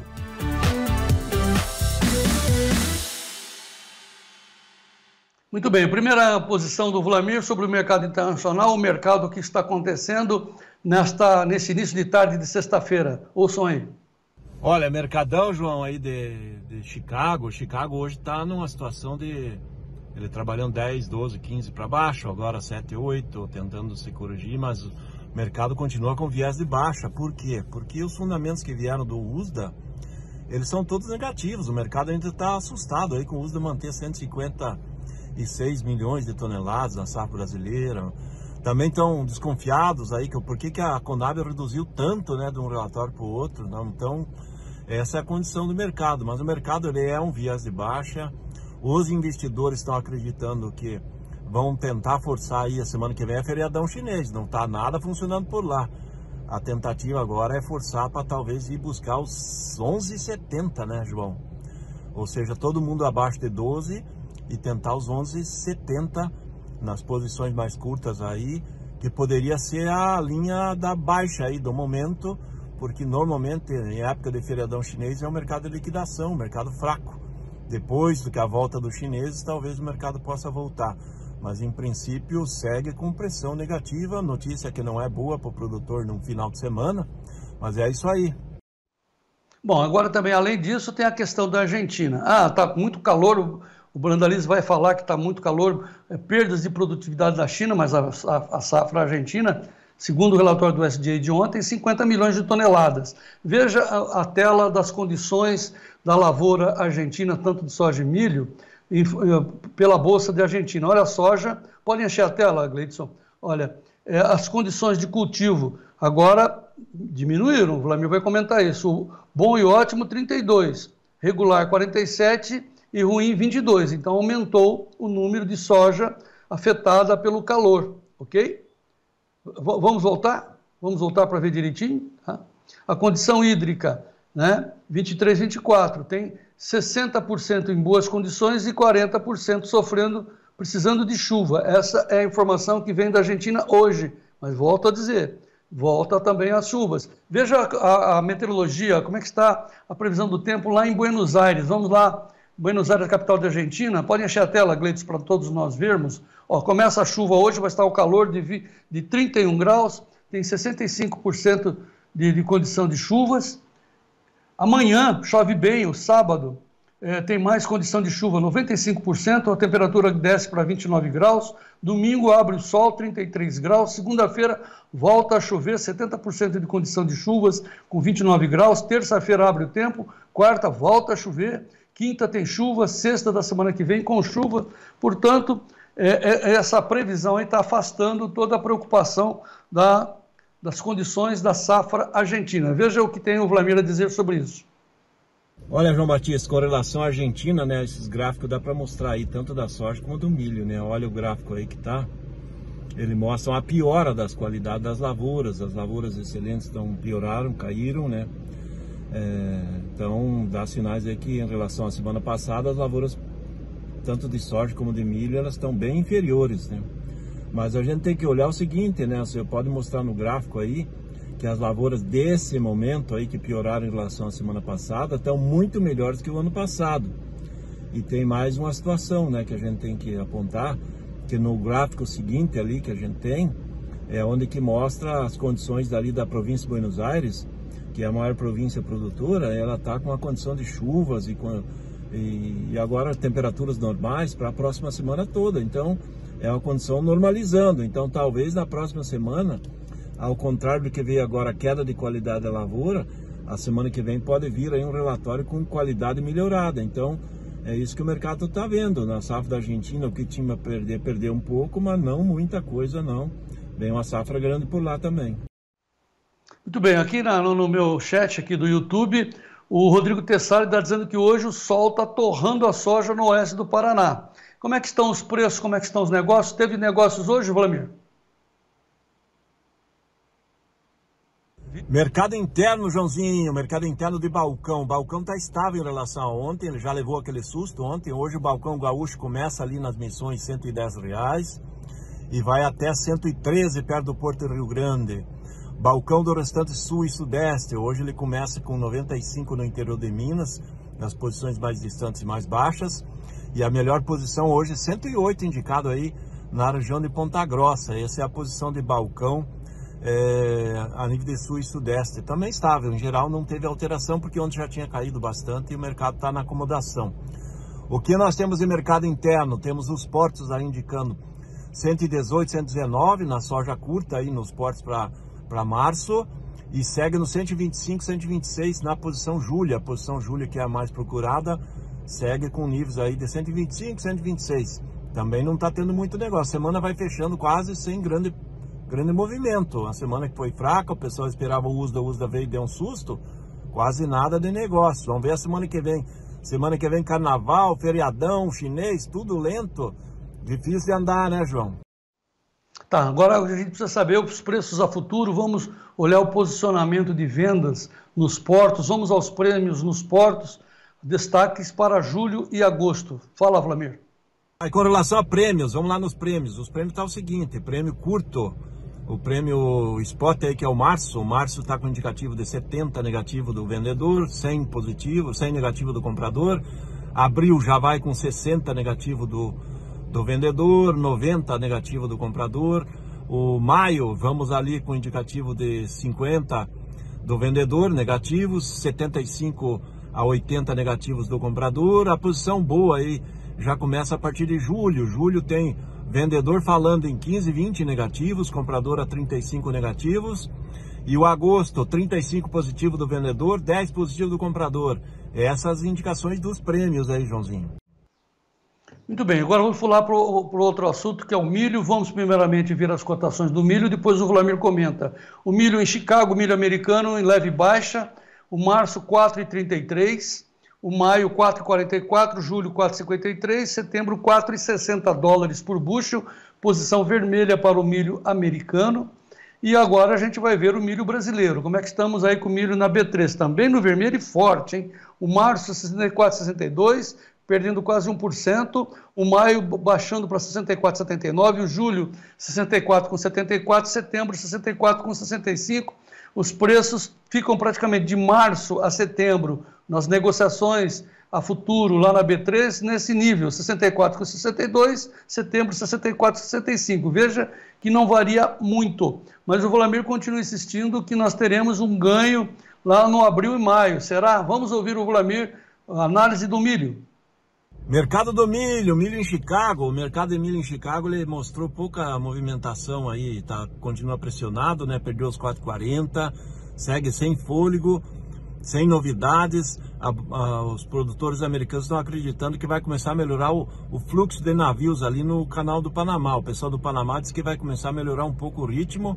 Muito bem, primeira posição do Vlamir sobre o mercado internacional, o mercado que está acontecendo nesta, nesse início de tarde de sexta-feira. Ouçam aí. Olha, mercadão, João, aí de, de Chicago. Chicago hoje está numa situação de... Ele trabalhando dez, doze, quinze para baixo, agora sete, oito, tentando se corrigir, mas o mercado continua com viés de baixa. Por quê? Porque os fundamentos que vieram do U S D A, eles são todos negativos. O mercado ainda está assustado aí com o U S D A manter cento e cinquenta e seis milhões de toneladas na safra brasileira. Também estão desconfiados aí que por que, que a Conab reduziu tanto, né, de um relatório para o outro. Não? Então, essa é a condição do mercado, mas o mercado ele é um viés de baixa. Os investidores estão acreditando que vão tentar forçar aí, a semana que vem é feriadão chinês, não está nada funcionando por lá. A tentativa agora é forçar para talvez ir buscar os onze reais e setenta, né, João? Ou seja, todo mundo abaixo de doze e tentar os onze reais e setenta nas posições mais curtas aí, que poderia ser a linha da baixa aí do momento, porque normalmente em época de feriadão chinês é um mercado de liquidação, um mercado fraco. Depois do que a volta dos chineses, talvez o mercado possa voltar. Mas, em princípio, segue com pressão negativa. Notícia que não é boa para o produtor no final de semana, mas é isso aí. Bom, agora também, além disso, tem a questão da Argentina. Ah, está muito calor, o Brandalize vai falar que está muito calor, é, perdas de produtividade da China, mas a, a, a safra argentina, segundo o relatório do U S D A de ontem, cinquenta milhões de toneladas. Veja a, a tela das condições da lavoura argentina, tanto de soja e milho, e, pela Bolsa de Argentina. Olha a soja, pode encher a tela, Gleidson. Olha, é, as condições de cultivo agora diminuíram, o Vlamir vai comentar isso. O bom e ótimo, trinta e dois, regular, quarenta e sete e ruim, vinte e dois. Então, aumentou o número de soja afetada pelo calor, ok? V- vamos voltar? Vamos voltar para ver direitinho? Tá? A condição hídrica, né? vinte e três, vinte e quatro, tem sessenta por cento em boas condições e quarenta por cento sofrendo, precisando de chuva. Essa é a informação que vem da Argentina hoje, mas volto a dizer, volta também as chuvas. Veja a, a meteorologia, como é que está a previsão do tempo lá em Buenos Aires. Vamos lá, Buenos Aires, capital da Argentina. Podem encher a tela, Gleides, para todos nós vermos. Ó, começa a chuva hoje, vai estar o calor de, de trinta e um graus, tem sessenta e cinco por cento de, de condição de chuvas. Amanhã chove bem, o sábado é, tem mais condição de chuva, noventa e cinco por cento, a temperatura desce para vinte e nove graus. Domingo abre o sol, trinta e três graus. Segunda-feira volta a chover, setenta por cento de condição de chuvas, com vinte e nove graus. Terça-feira abre o tempo, quarta volta a chover. Quinta tem chuva, sexta da semana que vem com chuva. Portanto, é, é, essa previsão aí está afastando toda a preocupação da, das condições da safra argentina. Veja o que tem o Vlamir a dizer sobre isso. Olha, João Batista, com relação à Argentina, né, esses gráficos dá para mostrar aí, tanto da soja como do milho, né? Olha o gráfico aí que tá, ele mostra a piora das qualidades das lavouras, as lavouras excelentes estão, pioraram, caíram, né? É, então, dá sinais aí que em relação à semana passada, as lavouras, tanto de soja como de milho, elas estão bem inferiores, né? Mas a gente tem que olhar o seguinte, né? Você pode mostrar no gráfico aí, que as lavouras desse momento aí que pioraram em relação à semana passada estão muito melhores que o ano passado. E tem mais uma situação, né, que a gente tem que apontar, que no gráfico seguinte ali que a gente tem, é onde que mostra as condições dali da província de Buenos Aires, que é a maior província produtora, ela está com a condição de chuvas e, com, e, e agora temperaturas normais para a próxima semana toda. Então, é uma condição normalizando. Então, talvez na próxima semana, ao contrário do que veio agora a queda de qualidade da lavoura, a semana que vem pode vir aí um relatório com qualidade melhorada. Então, é isso que o mercado está vendo. Na safra da Argentina, o que tinha a perder, perdeu um pouco, mas não muita coisa não. Vem uma safra grande por lá também. Muito bem, aqui na, no meu chat aqui do YouTube, o Rodrigo Tessari está dizendo que hoje o sol está torrando a soja no oeste do Paraná. Como é que estão os preços, como é que estão os negócios? Teve negócios hoje, Vlamir? Mercado interno, Joãozinho, mercado interno de balcão. O balcão está estável em relação a ontem, ele já levou aquele susto ontem. Hoje o balcão gaúcho começa ali nas missões cento e dez reais e vai até cento e treze perto do Porto Rio Grande. Balcão do restante sul e sudeste, hoje ele começa com noventa e cinco no interior de Minas, nas posições mais distantes e mais baixas. E a melhor posição hoje, cento e oito indicado aí na região de Ponta Grossa. Essa é a posição de balcão. É, a nível de sul e sudeste, também estável, em geral não teve alteração, porque ontem já tinha caído bastante e o mercado está na acomodação. O que nós temos em mercado interno? Temos os portos aí indicando cento e dezoito, cento e dezenove na soja curta aí nos portos para março, e segue no cento e vinte e cinco, cento e vinte e seis na posição Júlia, a posição Júlia que é a mais procurada, segue com níveis aí de cento e vinte e cinco, cento e vinte e seis. Também não está tendo muito negócio, a semana vai fechando quase sem grande grande movimento. A semana que foi fraca, o pessoal esperava o U S D A, o U S D A veio e deu um susto, quase nada de negócio. Vamos ver a semana que vem. Semana que vem carnaval, feriadão, chinês, tudo lento. Difícil de andar, né, João? Tá, agora a gente precisa saber os preços a futuro, vamos olhar o posicionamento de vendas nos portos, vamos aos prêmios nos portos, destaques para julho e agosto. Fala, Vlamir. Aí, com relação a prêmios, vamos lá nos prêmios. Os prêmios estão tá o seguinte, prêmio curto, o prêmio Spot aí que é o março, o março está com indicativo de setenta negativo do vendedor, cem positivo, cem negativo do comprador. Abril já vai com sessenta negativo do, do vendedor, noventa negativo do comprador. O maio, vamos ali com indicativo de cinquenta do vendedor, negativos, setenta e cinco a oitenta negativos do comprador. A posição boa aí já começa a partir de julho. Julho tem vendedor falando em quinze, vinte negativos, comprador a trinta e cinco negativos. E o agosto, trinta e cinco positivo do vendedor, dez positivo do comprador. Essas indicações dos prêmios aí, Joãozinho. Muito bem, agora vamos falar para o outro assunto, que é o milho. Vamos primeiramente ver as cotações do milho, depois o Vlamir comenta. O milho em Chicago, milho americano em leve baixa, o março quatro reais e trinta e três centavos, o maio quatro reais e quarenta e quatro centavos, julho quatro reais e cinquenta e três centavos, setembro quatro reais e sessenta dólares por bushel, posição vermelha para o milho americano. E agora a gente vai ver o milho brasileiro. Como é que estamos aí com o milho na B três? Também no vermelho e forte, hein? O março sessenta e quatro reais e sessenta e dois centavos, perdendo quase um por cento, o maio baixando para sessenta e quatro vírgula setenta e nove, o julho sessenta e quatro vírgula setenta e quatro, setembro sessenta e quatro vírgula sessenta e cinco. Os preços ficam praticamente de março a setembro, nas negociações a futuro lá na B três, nesse nível, sessenta e quatro vírgula sessenta e dois, setembro sessenta e quatro vírgula sessenta e cinco. Veja que não varia muito, mas o Vlamir continua insistindo que nós teremos um ganho lá no abril e maio. Será? Vamos ouvir o Vlamir, a análise do milho. Mercado do milho, milho em Chicago, o mercado de milho em Chicago ele mostrou pouca movimentação aí, tá, continua pressionado, né, perdeu os quatro reais e quarenta centavos, segue sem fôlego, sem novidades. A, a, os produtores americanos estão acreditando que vai começar a melhorar o, o fluxo de navios ali no canal do Panamá. O pessoal do Panamá diz que vai começar a melhorar um pouco o ritmo,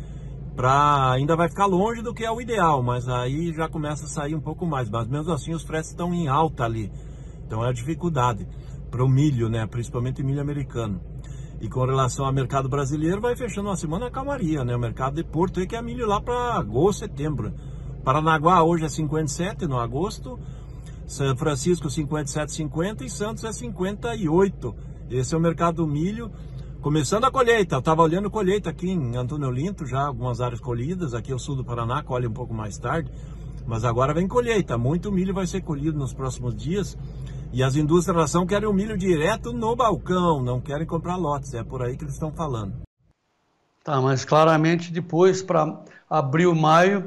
pra, ainda vai ficar longe do que é o ideal, mas aí já começa a sair um pouco mais, mas mesmo assim os fretes estão em alta ali. Então é a dificuldade para o milho, né? Principalmente milho americano. E com relação ao mercado brasileiro, vai fechando uma semana a calmaria, né? O mercado de Porto aí que é milho lá para agosto, setembro. Paranaguá hoje é cinquenta e sete no agosto, São Francisco cinquenta e sete vírgula cinquenta e Santos é cinquenta e oito. Esse é o mercado do milho. Começando a colheita, eu estava olhando colheita aqui em Antônio Olinto, já algumas áreas colhidas, aqui é o sul do Paraná, colhe um pouco mais tarde. Mas agora vem colheita, muito milho vai ser colhido nos próximos dias. E as indústrias da ração querem o milho direto no balcão, não querem comprar lotes, é por aí que eles estão falando. Tá, mas claramente depois, para abril, maio,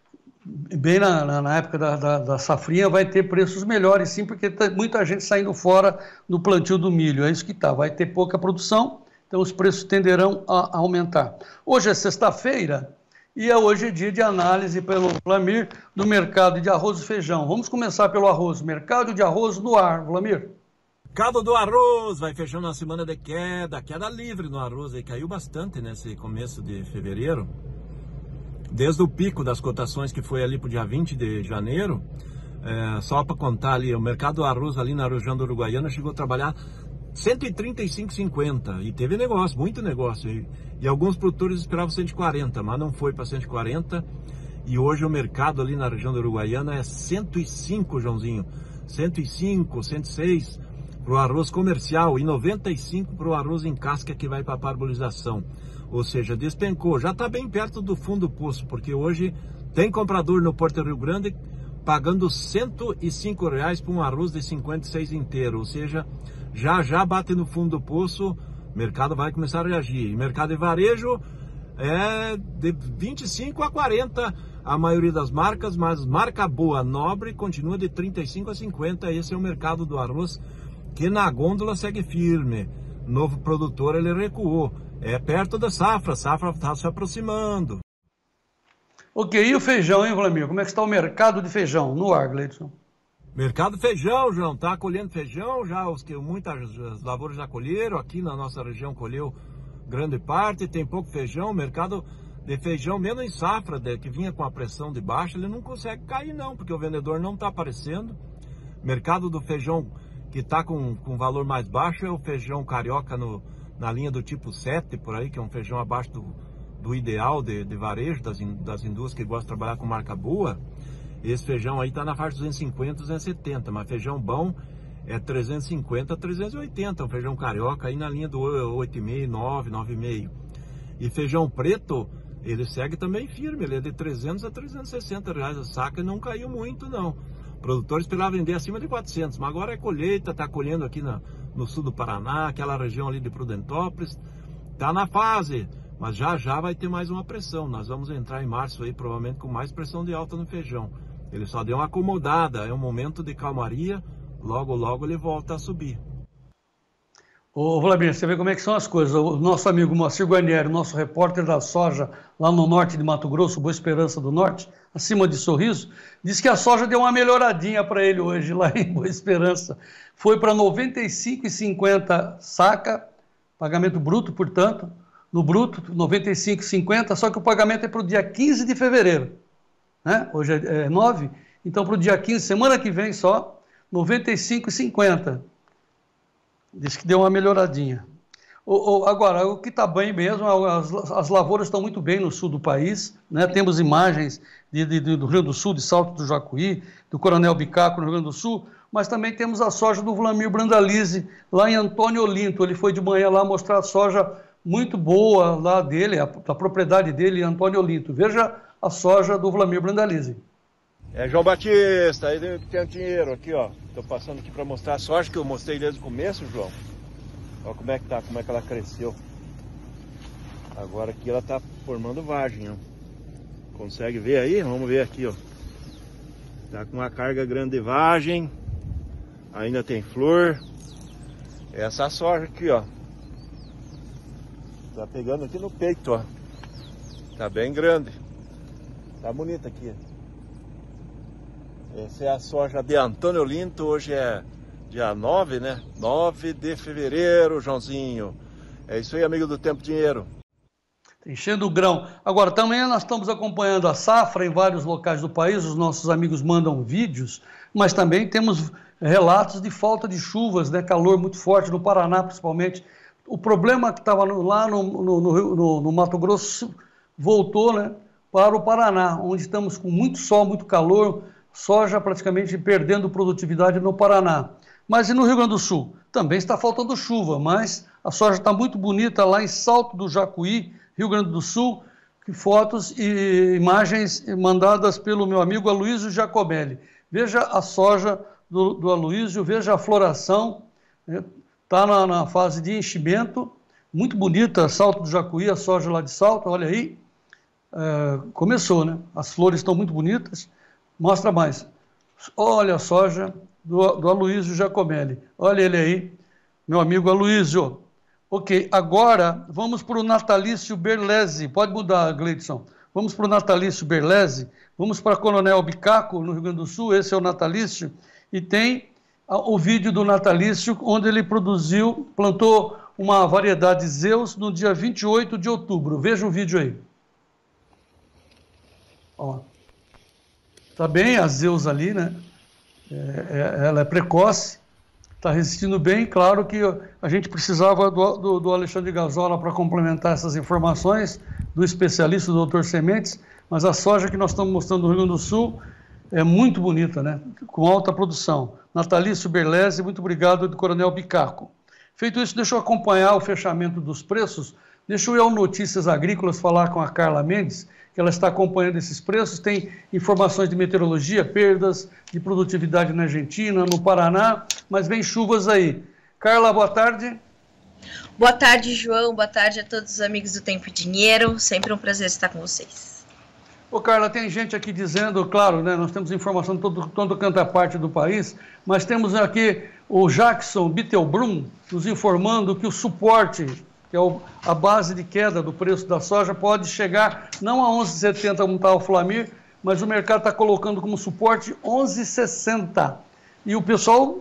bem na, na, na época da, da, da safrinha, vai ter preços melhores sim, porque tem muita gente saindo fora do plantio do milho, é isso que tá, vai ter pouca produção, então os preços tenderão a aumentar. Hoje é sexta-feira, e hoje é dia de análise pelo Vlamir do mercado de arroz e feijão. Vamos começar pelo arroz. Mercado de arroz no ar, Vlamir. Mercado do arroz vai fechando uma semana de queda, queda livre no arroz, aí caiu bastante nesse começo de fevereiro. Desde o pico das cotações que foi ali para o dia vinte de janeiro, é, só para contar ali, o mercado do arroz ali na região do Uruguaiana chegou a trabalhar cento e trinta e cinco reais e cinquenta centavos e teve negócio, muito negócio. E, e alguns produtores esperavam cento e quarenta, mas não foi para cento e quarenta. E hoje o mercado ali na região da Uruguaiana é cento e cinco, Joãozinho. cento e cinco, cento e seis para o arroz comercial e noventa e cinco para o arroz em casca que vai para a parabolização. Ou seja, despencou, já está bem perto do fundo do poço, porque hoje tem comprador no Porto Rio Grande pagando cento e cinco reais por um arroz de cinquenta e seis inteiro, ou seja, já já bate no fundo do poço, o mercado vai começar a reagir. Mercado de varejo é de vinte e cinco a quarenta a maioria das marcas, mas marca boa, nobre, continua de trinta e cinco a cinquenta, esse é o mercado do arroz, que na gôndola segue firme. Novo produtor, ele recuou, é perto da safra, a safra está se aproximando. Ok, e o feijão, hein, Vlamir? Como é que está o mercado de feijão no ar, Gleidson? Mercado feijão, João, tá colhendo feijão, já os que muitas lavouras já colheram, aqui na nossa região colheu grande parte, tem pouco feijão, mercado de feijão, mesmo em safra, de, que vinha com a pressão de baixa, ele não consegue cair não, porque o vendedor não está aparecendo. Mercado do feijão que está com, com valor mais baixo é o feijão carioca no, na linha do tipo sete, por aí, que é um feijão abaixo do, do ideal de, de varejo, das, das indústrias que gostam de trabalhar com marca boa. Esse feijão aí está na faixa de duzentos e cinquenta, duzentos e setenta, mas feijão bom é trezentos e cinquenta, trezentos e oitenta, um feijão carioca aí na linha do oito e meio, nove, nove e meio. E feijão preto, ele segue também firme, ele é de trezentos a trezentos e sessenta reais a saca e não caiu muito não. O produtor esperava vender acima de quatrocentos, mas agora é colheita, está colhendo aqui na, no sul do Paraná, aquela região ali de Prudentópolis, está na fase, mas já já vai ter mais uma pressão. Nós vamos entrar em março aí provavelmente com mais pressão de alta no feijão. Ele só deu uma acomodada, é um momento de calmaria, logo logo ele volta a subir. Ô Vladimir, você vê como é que são as coisas. O nosso amigo Moacir Guarnieri, nosso repórter da soja lá no norte de Mato Grosso, Boa Esperança do Norte, acima de Sorriso, disse que a soja deu uma melhoradinha para ele hoje lá em Boa Esperança. Foi para noventa e cinco reais e cinquenta saca, pagamento bruto, portanto, no bruto, noventa e cinco reais e cinquenta, só que o pagamento é para o dia quinze de fevereiro. Né? Hoje é, é nove, então para o dia quinze, semana que vem só, noventa e cinco reais e cinquenta. Diz que deu uma melhoradinha. O, o, agora, o que está bem mesmo, as, as lavouras estão muito bem no sul do país, né? Temos imagens de, de, de, do Rio do Sul, de Salto do Jacuí, do Coronel Bicaco no Rio Grande do Sul, mas também temos a soja do Vlamir Brandalize, lá em Antônio Olinto. Ele foi de manhã lá mostrar a soja muito boa lá dele, a, a propriedade dele em Antônio Olinto. Veja a soja do Vlamir Brandalize. É, João Batista, aí tem dinheiro aqui, ó. Estou passando aqui para mostrar a soja que eu mostrei desde o começo, João. Olha como é que tá, como é que ela cresceu. Agora aqui ela tá formando vagem, ó. Consegue ver aí? Vamos ver aqui, ó. Tá com uma carga grande de vagem. Ainda tem flor. Essa soja aqui, ó. Tá pegando aqui no peito, ó. Tá bem grande. Tá bonita aqui. Essa é a soja de Antônio Olinto. Hoje é dia nove, né? nove de fevereiro, Joãozinho. É isso aí, amigo do Tempo Dinheiro. Enchendo o grão. Agora, também nós estamos acompanhando a safra em vários locais do país. Os nossos amigos mandam vídeos, mas também temos relatos de falta de chuvas, né? Calor muito forte no Paraná, principalmente. O problema que estava lá no, no, no, no Mato Grosso voltou, né, para o Paraná, onde estamos com muito sol, muito calor, soja praticamente perdendo produtividade no Paraná. Mas e no Rio Grande do Sul? Também está faltando chuva, mas a soja está muito bonita lá em Salto do Jacuí, Rio Grande do Sul, fotos e imagens mandadas pelo meu amigo Aloysio Giacomelli. Veja a soja do, do Aloysio, veja a floração, está na, na fase de enchimento, muito bonita, Salto do Jacuí, a soja lá de Salto, olha aí, é, começou, né? As flores estão muito bonitas, mostra mais, olha a soja do, do Aloysio Giacomelli, olha ele aí, meu amigo Aloysio. Ok, agora vamos para o Natalício Berlese, pode mudar, Gleidson, vamos para o Natalício Berlese, vamos para Coronel Bicaco, no Rio Grande do Sul, esse é o Natalício, e tem o vídeo do Natalício, onde ele produziu, plantou uma variedade Zeus no dia vinte e oito de outubro. Veja o vídeo aí. Ó. Tá bem a Zeus ali, né? É, é, ela é precoce, está resistindo bem. Claro que a gente precisava do, do, do Alexandre Gazola para complementar essas informações, do especialista, do doutor Sementes, mas a soja que nós estamos mostrando no Rio Grande do Sul é muito bonita, né? Com alta produção. Natalício Berlese, muito obrigado, do Coronel Bicaco. Feito isso, deixa eu acompanhar o fechamento dos preços. Deixa eu ir ao Notícias Agrícolas falar com a Carla Mendes, que ela está acompanhando esses preços. Tem informações de meteorologia, perdas de produtividade na Argentina, no Paraná, mas vem chuvas aí. Carla, boa tarde. Boa tarde, João. Boa tarde a todos os amigos do Tempo e Dinheiro. Sempre um prazer estar com vocês. Ô, Carla, tem gente aqui dizendo, claro, né, nós temos informação de todo, todo canto a parte do país, mas temos aqui o Jackson Bittelbrum nos informando que o suporte, que é o, a base de queda do preço da soja, pode chegar não a onze reais e setenta centavos, como está o Flamir, mas o mercado está colocando como suporte onze reais e sessenta centavos. E o pessoal,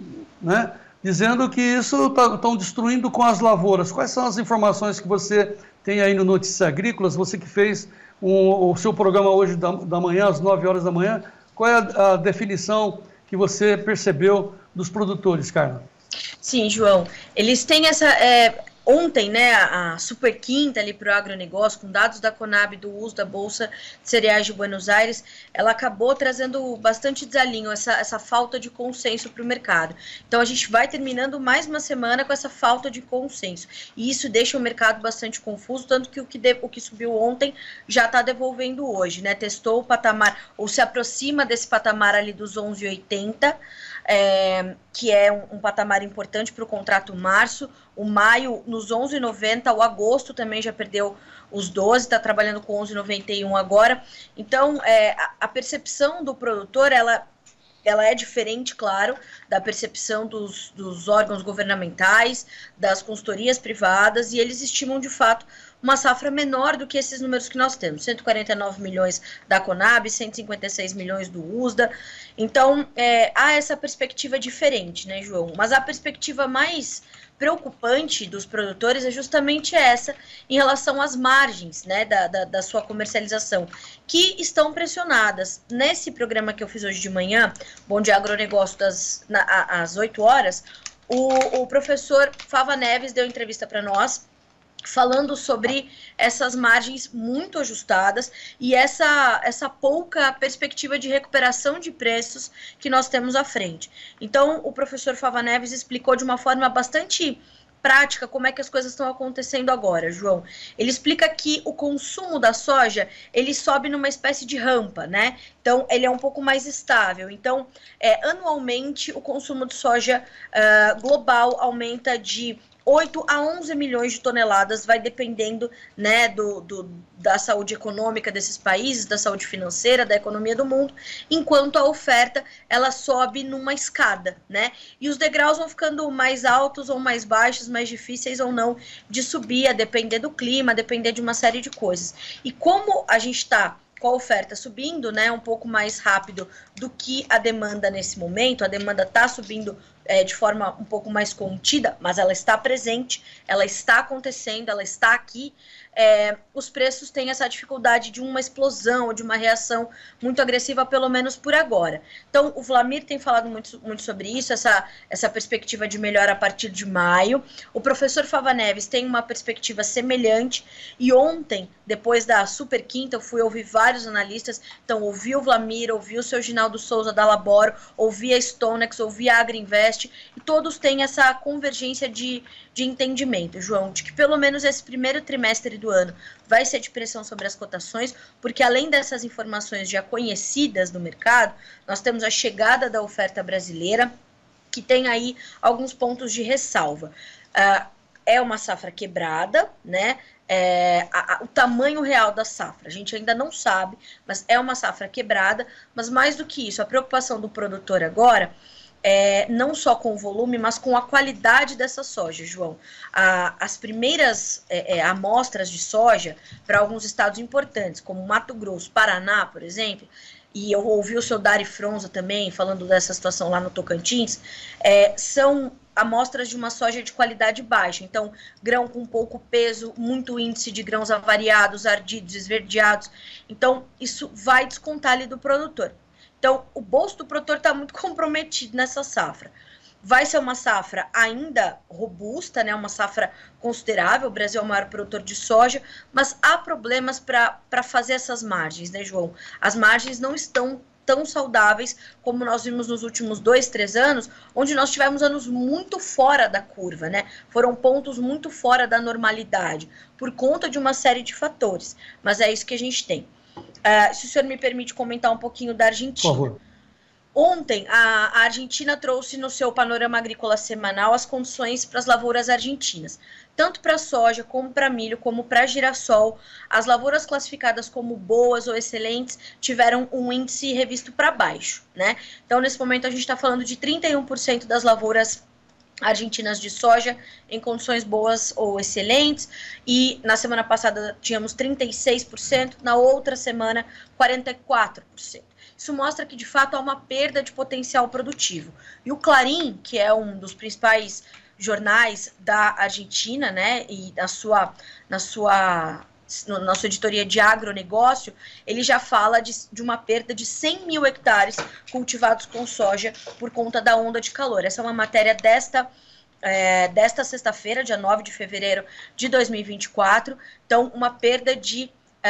né, dizendo que isso estão tá, destruindo com as lavouras. Quais são as informações que você tem aí no Notícias Agrícolas, você que fez Um, o seu programa hoje da, da manhã, às nove horas da manhã, qual é a, a definição que você percebeu dos produtores, Carla? Sim, João, eles têm essa... É, ontem, né, a, a super quinta ali para o agronegócio, com dados da Conab do uso da Bolsa de Cereais de Buenos Aires, ela acabou trazendo bastante desalinho, essa, essa falta de consenso para o mercado. Então, a gente vai terminando mais uma semana com essa falta de consenso. E isso deixa o mercado bastante confuso, tanto que o que, de, o que subiu ontem já está devolvendo hoje, né? Testou o patamar, ou se aproxima desse patamar ali dos onze reais e oitenta centavos, É, que é um, um patamar importante para o contrato março, o maio nos onze reais e noventa centavos, o agosto também já perdeu os doze, está trabalhando com onze reais e noventa e um centavos agora. Então, é, a, a percepção do produtor, ela, ela é diferente, claro, da percepção dos, dos órgãos governamentais, das consultorias privadas, e eles estimam, de fato, uma safra menor do que esses números que nós temos, cento e quarenta e nove milhões da Conab, cento e cinquenta e seis milhões do USDA. Então, é, há essa perspectiva diferente, né, João? Mas a perspectiva mais preocupante dos produtores é justamente essa, em relação às margens, né, da, da, da sua comercialização, que estão pressionadas. Nesse programa que eu fiz hoje de manhã, Bom Dia Agronegócio, das, na, às oito horas, o, o professor Fava Neves deu entrevista para nós, falando sobre essas margens muito ajustadas e essa, essa pouca perspectiva de recuperação de preços que nós temos à frente. Então, o professor Fava Neves explicou de uma forma bastante prática como é que as coisas estão acontecendo agora, João. Ele explica que o consumo da soja, ele sobe numa espécie de rampa, né? Então, ele é um pouco mais estável. Então, é, anualmente, o consumo de soja uh, global aumenta de oito a onze milhões de toneladas, vai dependendo, né, do, do, da saúde econômica desses países, da saúde financeira, da economia do mundo, enquanto a oferta, ela sobe numa escada, né, e os degraus vão ficando mais altos ou mais baixos, mais difíceis ou não de subir, a depender do clima, a depender de uma série de coisas. E como a gente está com a oferta subindo, né, um pouco mais rápido do que a demanda nesse momento, a demanda está subindo é, de forma um pouco mais contida, mas ela está presente, ela está acontecendo, ela está aqui, é, os preços têm essa dificuldade de uma explosão, de uma reação muito agressiva, pelo menos por agora. Então, o Vlamir tem falado muito, muito sobre isso, essa, essa perspectiva de melhora a partir de maio. O professor Fava Neves tem uma perspectiva semelhante, e ontem, depois da Super Quinta, eu fui ouvir vários analistas, então ouvi o Vlamir, ouvi o seu Ginaldo Souza da Laboro, ouvi a Stonex, ouvi a Agriinvest, e todos têm essa convergência de, de entendimento, João, de que pelo menos esse primeiro trimestre do ano vai ser de pressão sobre as cotações, porque além dessas informações já conhecidas do mercado, nós temos a chegada da oferta brasileira, que tem aí alguns pontos de ressalva. Uh, é uma safra quebrada, né? É, a, a, o tamanho real da safra, a gente ainda não sabe, mas é uma safra quebrada, mas mais do que isso, a preocupação do produtor agora é não só com o volume, mas com a qualidade dessa soja, João. A, as primeiras é, é, amostras de soja para alguns estados importantes, como Mato Grosso, Paraná, por exemplo, e eu ouvi o seu Dari Fronza também falando dessa situação lá no Tocantins, é, são amostras de uma soja de qualidade baixa, então grão com pouco peso, muito índice de grãos avariados, ardidos, esverdeados, então isso vai descontar ali do produtor. Então o bolso do produtor está muito comprometido nessa safra. Vai ser uma safra ainda robusta, né, uma safra considerável, o Brasil é o maior produtor de soja, mas há problemas para fazer essas margens, né, João? As margens não estão tão saudáveis como nós vimos nos últimos dois, três anos, onde nós tivemos anos muito fora da curva, né? Foram pontos muito fora da normalidade, por conta de uma série de fatores. Mas é isso que a gente tem. Uh, se o senhor me permite comentar um pouquinho da Argentina. Por favor. Ontem, a, a Argentina trouxe no seu panorama agrícola semanal as condições para as lavouras argentinas. Tanto para soja, como para milho, como para girassol. As lavouras classificadas como boas ou excelentes tiveram um índice revisto para baixo, né? Então, nesse momento, a gente está falando de trinta e um por cento das lavouras argentinas de soja em condições boas ou excelentes, e na semana passada tínhamos trinta e seis por cento, na outra semana quarenta e quatro por cento. Isso mostra que, de fato, há uma perda de potencial produtivo. E o Clarín, que é um dos principais jornais da Argentina, né, e na sua, na sua, na sua editoria de agronegócio, ele já fala de, de uma perda de cem mil hectares cultivados com soja por conta da onda de calor. Essa é uma matéria desta, é, desta sexta-feira, dia nove de fevereiro de dois mil e vinte e quatro. Então, uma perda de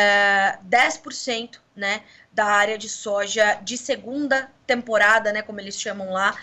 é, dez por cento, né, da área de soja de segunda temporada, né, como eles chamam lá,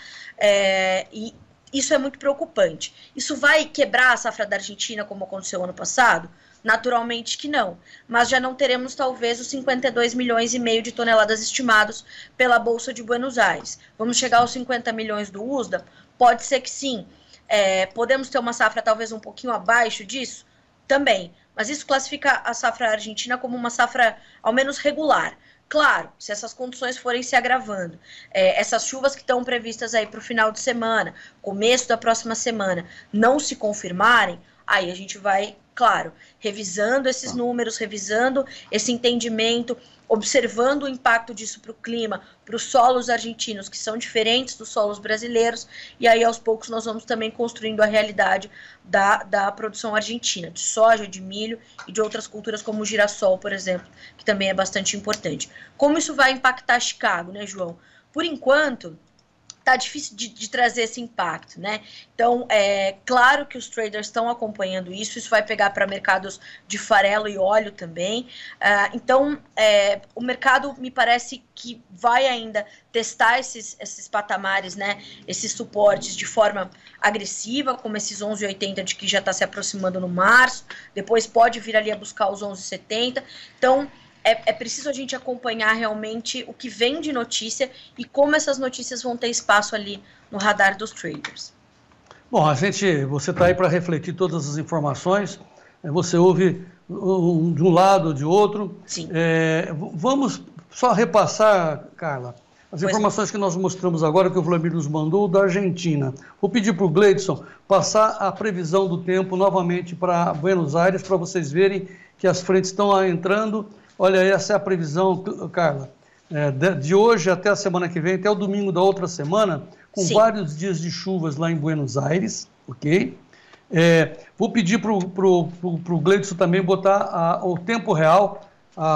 é, e isso é muito preocupante. Isso vai quebrar a safra da Argentina, como aconteceu ano passado? Naturalmente que não, mas já não teremos talvez os cinquenta e dois milhões e meio de toneladas estimados pela Bolsa de Buenos Aires. Vamos chegar aos cinquenta milhões do U S D A? Pode ser que sim. É, podemos ter uma safra talvez um pouquinho abaixo disso? Também, mas isso classifica a safra argentina como uma safra ao menos regular. Claro, se essas condições forem se agravando, é, essas chuvas que estão previstas aí para o final de semana, começo da próxima semana, não se confirmarem, aí a gente vai, claro, revisando esses números, revisando esse entendimento, observando o impacto disso para o clima, para os solos argentinos, que são diferentes dos solos brasileiros, e aí aos poucos nós vamos também construindo a realidade da, da produção argentina, de soja, de milho e de outras culturas como o girassol, por exemplo, que também é bastante importante. Como isso vai impactar Chicago, né, João? Por enquanto, tá difícil de, de trazer esse impacto, né? Então, é claro que os traders estão acompanhando isso, isso vai pegar para mercados de farelo e óleo também. Uh, então, é, o mercado me parece que vai ainda testar esses, esses patamares, né? Esses suportes de forma agressiva, como esses onze e oitenta de que já está se aproximando no março, depois pode vir ali a buscar os onze e setenta. Então, É, é preciso a gente acompanhar realmente o que vem de notícia e como essas notícias vão ter espaço ali no radar dos traders. Bom, a gente, você está aí para refletir todas as informações, você ouve um, de um lado ou de outro. Sim. É, vamos só repassar, Carla, as pois informações é. que nós mostramos agora, que o Vladimir nos mandou, da Argentina. Vou pedir para o Gleidson passar a previsão do tempo novamente para Buenos Aires, para vocês verem que as frentes estão entrando. Olha, essa é a previsão, Carla, é, de, de hoje até a semana que vem, até o domingo da outra semana, com Sim. vários dias de chuvas lá em Buenos Aires, ok? É, vou pedir para o Gleidson também botar a, o tempo real, a,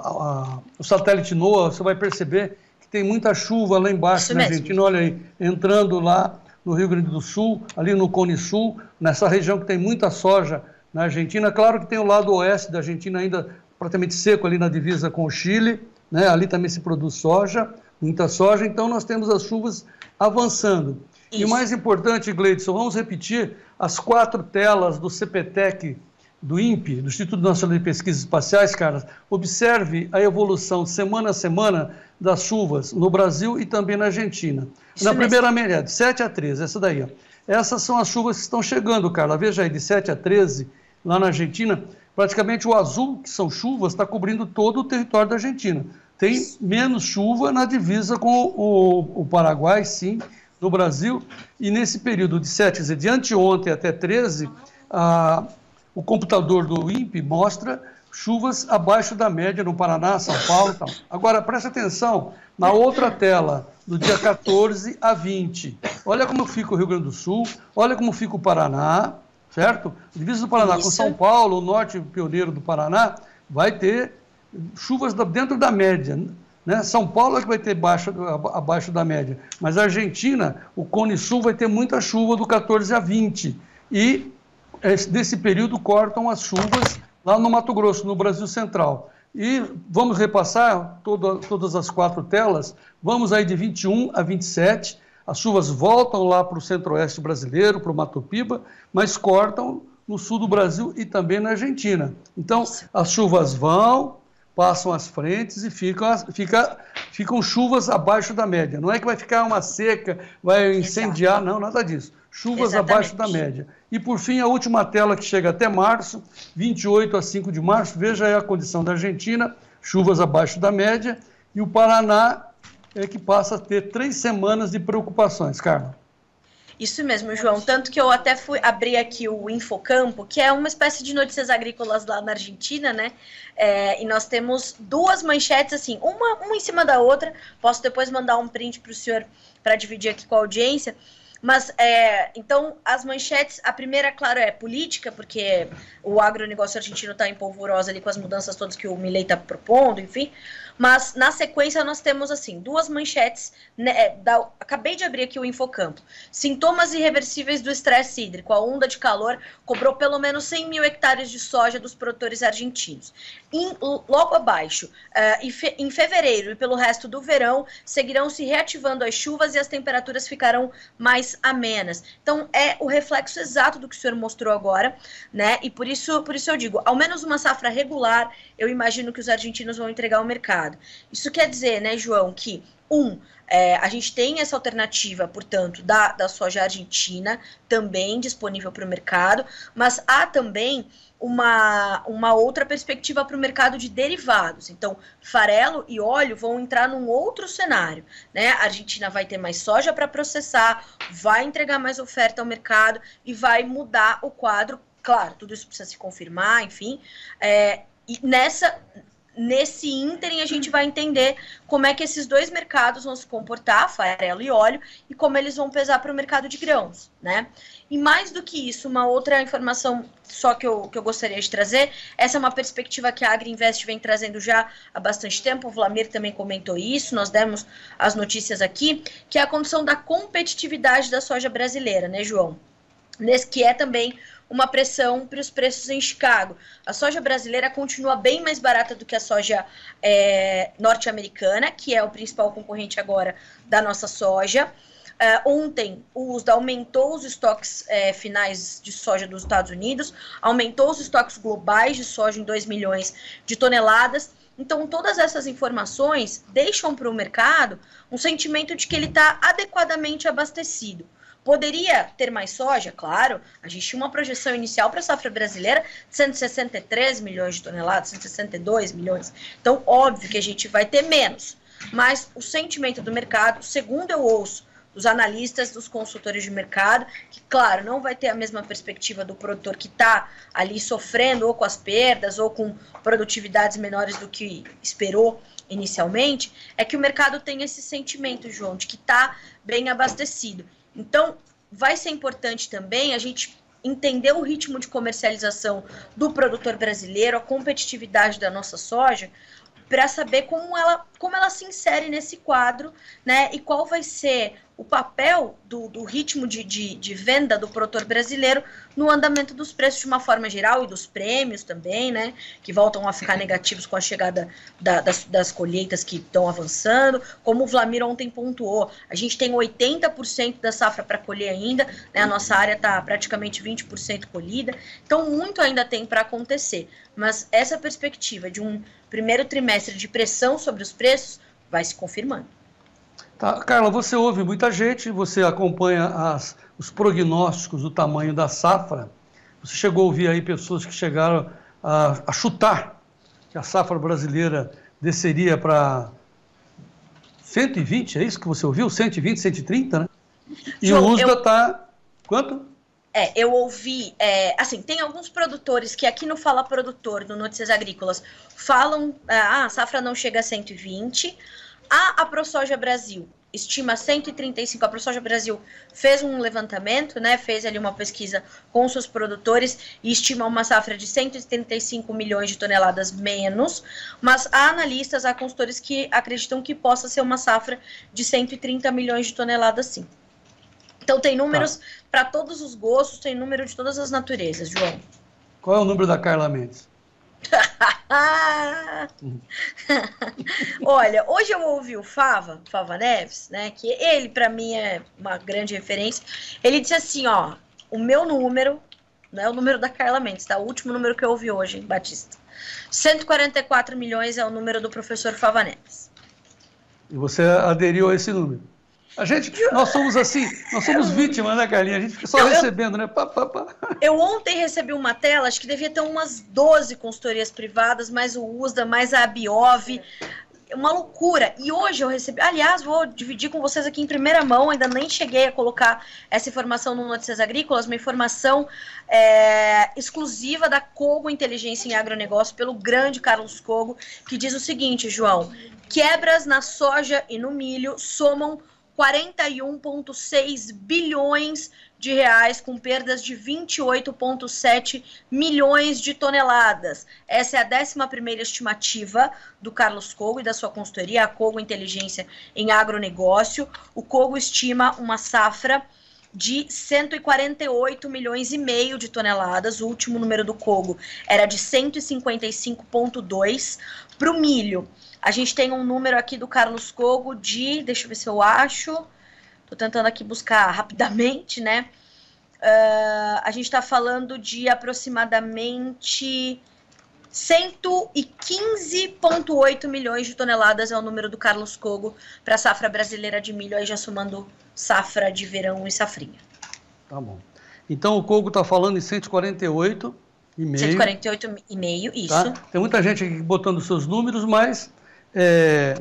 a, o satélite NOAA, você vai perceber que tem muita chuva lá embaixo na Argentina, olha aí, entrando lá no Rio Grande do Sul, ali no Cone Sul, nessa região que tem muita soja na Argentina. Claro que tem o lado oeste da Argentina ainda praticamente seco ali na divisa com o Chile, né? Ali também se produz soja, muita soja, então nós temos as chuvas avançando. Isso. E o mais importante, Gleidson, vamos repetir as quatro telas do CPTEC, do INPE, do Instituto Nacional de Pesquisas Espaciais, caras. Observe a evolução semana a semana das chuvas no Brasil e também na Argentina. Isso na mesmo. Primeira média, de sete a treze, essa daí, ó. Essas são as chuvas que estão chegando, Carla. Veja aí, de sete a treze, lá na Argentina. Praticamente o azul, que são chuvas, está cobrindo todo o território da Argentina. Tem menos chuva na divisa com o, o Paraguai, sim, no Brasil. E nesse período de sete, quer dizer, de anteontem até treze, a, o computador do INPE mostra chuvas abaixo da média no Paraná, São Paulo e tal. Agora, preste atenção, na outra tela, do dia quatorze a vinte. Olha como fica o Rio Grande do Sul, olha como fica o Paraná, certo? Divisa do Paraná Isso. com São Paulo, o norte pioneiro do Paraná, vai ter chuvas dentro da média, né? São Paulo é que vai ter baixo, abaixo da média, mas a Argentina, o Cone Sul vai ter muita chuva do quatorze a vinte, e desse período cortam as chuvas lá no Mato Grosso, no Brasil Central. E vamos repassar toda, todas as quatro telas, vamos aí de vinte e um a vinte e sete, as chuvas voltam lá para o centro-oeste brasileiro, para o Mato Piba, mas cortam no sul do Brasil e também na Argentina. Então, as chuvas vão, passam as frentes e ficam, fica, ficam chuvas abaixo da média. Não é que vai ficar uma seca, vai incendiar, Exato. Não, nada disso. Chuvas Exatamente. Abaixo da média. E, por fim, a última tela que chega até março, vinte e oito a cinco de março, veja aí a condição da Argentina, chuvas abaixo da média, e o Paraná é que passa a ter três semanas de preocupações, Carla. Isso mesmo, João. Tanto que eu até fui abrir aqui o Infocampo, que é uma espécie de notícias agrícolas lá na Argentina, né? É, e nós temos duas manchetes, assim, uma, uma em cima da outra. Posso depois mandar um print para o senhor para dividir aqui com a audiência. Mas, é, então, as manchetes, a primeira, claro, é política, porque o agronegócio argentino está em polvorosa ali com as mudanças todas que o Milei está propondo, enfim. Mas, na sequência, nós temos, assim, duas manchetes, né, da, acabei de abrir aqui o Infocampo. Sintomas irreversíveis do estresse hídrico. A onda de calor cobrou pelo menos cem mil hectares de soja dos produtores argentinos. Em, logo abaixo, uh, em, fe, em fevereiro e pelo resto do verão, seguirão se reativando as chuvas e as temperaturas ficarão mais amenas. Então, é o reflexo exato do que o senhor mostrou agora, né? E por isso, por isso eu digo, ao menos uma safra regular, eu imagino que os argentinos vão entregar ao mercado. Isso quer dizer, né, João, que, um, é, a gente tem essa alternativa, portanto, da, da soja argentina, também disponível para o mercado, mas há também uma, uma outra perspectiva para o mercado de derivados. Então, farelo e óleo vão entrar num outro cenário, né? A Argentina vai ter mais soja para processar, vai entregar mais oferta ao mercado e vai mudar o quadro. Claro, tudo isso precisa se confirmar, enfim. É, e nessa... nesse ínterim a gente vai entender como é que esses dois mercados vão se comportar, farelo e óleo, e como eles vão pesar para o mercado de grãos, né? E mais do que isso, uma outra informação só que eu, que eu gostaria de trazer, essa é uma perspectiva que a Agriinvest vem trazendo já há bastante tempo, o Vlamir também comentou isso, nós demos as notícias aqui, que é a condição da competitividade da soja brasileira, né, João? Nesse que é também uma pressão para os preços em Chicago. A soja brasileira continua bem mais barata do que a soja é, norte-americana, que é o principal concorrente agora da nossa soja. Uh, ontem, o U S D A aumentou os estoques é, finais de soja dos Estados Unidos, aumentou os estoques globais de soja em dois milhões de toneladas. Então, todas essas informações deixam para o mercado um sentimento de que ele está adequadamente abastecido. Poderia ter mais soja? Claro, a gente tinha uma projeção inicial para a safra brasileira de cento e sessenta e três milhões de toneladas, cento e sessenta e dois milhões. Então, óbvio que a gente vai ter menos. Mas o sentimento do mercado, segundo eu ouço dos analistas, dos consultores de mercado, que, claro, não vai ter a mesma perspectiva do produtor que está ali sofrendo ou com as perdas ou com produtividades menores do que esperou inicialmente, é que o mercado tem esse sentimento, João, de que está bem abastecido. Então, vai ser importante também a gente entender o ritmo de comercialização do produtor brasileiro, a competitividade da nossa soja, para saber como ela, como ela se insere nesse quadro, né? E qual vai ser o papel do, do ritmo de, de, de venda do produtor brasileiro no andamento dos preços de uma forma geral e dos prêmios também, né? Que voltam a ficar negativos com a chegada da, das, das colheitas que estão avançando. Como o Vlamir ontem pontuou, a gente tem oitenta por cento da safra para colher ainda, né? A nossa área está praticamente vinte por cento colhida, então muito ainda tem para acontecer. Mas essa perspectiva de um primeiro trimestre de pressão sobre os preços vai se confirmando. Tá, Carla, você ouve muita gente, você acompanha as, os prognósticos do tamanho da safra. Você chegou a ouvir aí pessoas que chegaram a, a chutar que a safra brasileira desceria para cento e vinte, é isso que você ouviu? cento e vinte, cento e trinta, né? E João, o U S D A está... Eu... Quanto? É, eu ouvi, é, assim, tem alguns produtores que aqui no Fala Produtor, no Notícias Agrícolas, falam, ah, a safra não chega a cento e vinte. A, a ProSoja Brasil estima cento e trinta e cinco, a ProSoja Brasil fez um levantamento, né, fez ali uma pesquisa com seus produtores e estima uma safra de cento e trinta e cinco milhões de toneladas menos, mas há analistas, há consultores que acreditam que possa ser uma safra de cento e trinta milhões de toneladas sim. Então tem números tá. para todos os gostos, tem número de todas as naturezas, João. Qual é o número da Carla Mendes? Olha, hoje eu ouvi o Fava, Fava Neves, né, que ele para mim é uma grande referência. Ele disse assim, ó, o meu número, não é o número da Carla Mendes, tá? O último número que eu ouvi hoje, Batista. cento e quarenta e quatro milhões é o número do professor Fava Neves. E você aderiu a esse número? A gente, nós somos assim, nós somos vítimas, né, Carlinha? A gente fica só não, recebendo, eu, né? Pá, pá, pá. Eu ontem recebi uma tela, acho que devia ter umas doze consultorias privadas, mais o U S D A, mais a Abiov, uma loucura. E hoje eu recebi, aliás, vou dividir com vocês aqui em primeira mão, ainda nem cheguei a colocar essa informação no Notícias Agrícolas, uma informação é, exclusiva da Cogo Inteligência em Agronegócio, pelo grande Carlos Cogo, que diz o seguinte, João, quebras na soja e no milho somam quarenta e um vírgula seis bilhões de reais, com perdas de vinte e oito vírgula sete milhões de toneladas. Essa é a décima primeira estimativa do Carlos Cogo e da sua consultoria, a Cogo Inteligência em Agronegócio. O Cogo estima uma safra de cento e quarenta e oito milhões e meio de toneladas. O último número do Cogo era de cento e cinquenta e cinco vírgula dois. Para o milho, a gente tem um número aqui do Carlos Cogo de, deixa eu ver se eu acho, tô tentando aqui buscar rapidamente, né? Uh, a gente está falando de aproximadamente cento e quinze vírgula oito milhões de toneladas, é o número do Carlos Cogo para a safra brasileira de milho, aí já somando safra de verão e safrinha. Tá bom. Então o Cogo está falando em cento e quarenta e oito e meio. cento e quarenta e oito e meio, isso. Tá? Tem muita gente aqui botando seus números, mas É,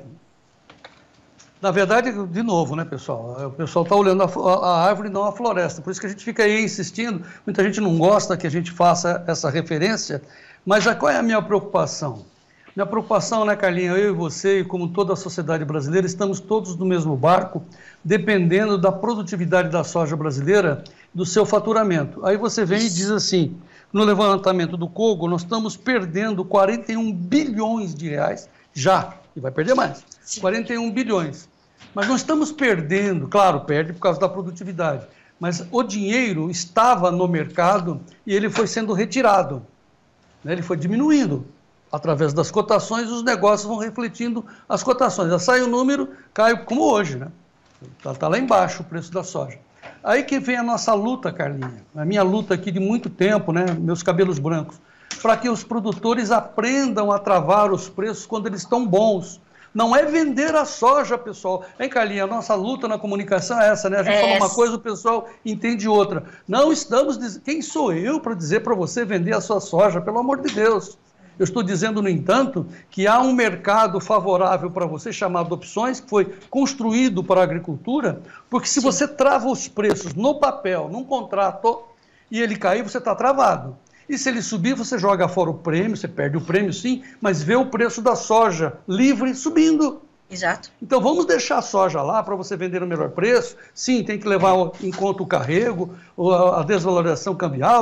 na verdade, de novo, né, pessoal? O pessoal está olhando a, a árvore e não a floresta. Por isso que a gente fica aí insistindo. Muita gente não gosta que a gente faça essa referência. Mas qual é a minha preocupação? Minha preocupação, né, Carlinha, eu e você, e como toda a sociedade brasileira, estamos todos no mesmo barco, dependendo da produtividade da soja brasileira, do seu faturamento. Aí você vem e diz assim, no levantamento do Cogo, nós estamos perdendo quarenta e um bilhões de reais, já, e vai perder mais, Sim. quarenta e um bilhões. Mas nós estamos perdendo, claro, perde por causa da produtividade, mas o dinheiro estava no mercado e ele foi sendo retirado, né? Ele foi diminuindo. Através das cotações, os negócios vão refletindo as cotações. Já sai o número, cai como hoje, né? Está tá lá embaixo o preço da soja. Aí que vem a nossa luta, Carlinha, a minha luta aqui de muito tempo, né? Meus cabelos brancos, para que os produtores aprendam a travar os preços quando eles estão bons. Não é vender a soja, pessoal. Hein, Carlinha, a nossa luta na comunicação é essa, né? A gente é fala essa. Uma coisa, o pessoal entende outra. Não estamos dizendo... Quem sou eu para dizer para você vender a sua soja? Pelo amor de Deus. Eu estou dizendo, no entanto, que há um mercado favorável para você, chamado opções, que foi construído para a agricultura, porque se Sim. você trava os preços no papel, num contrato, e ele cair, você está travado. E se ele subir, você joga fora o prêmio, você perde o prêmio sim, mas vê o preço da soja livre subindo. Exato. Então vamos deixar a soja lá para você vender no melhor preço. Sim, tem que levar em conta o carrego, a desvalorização cambial,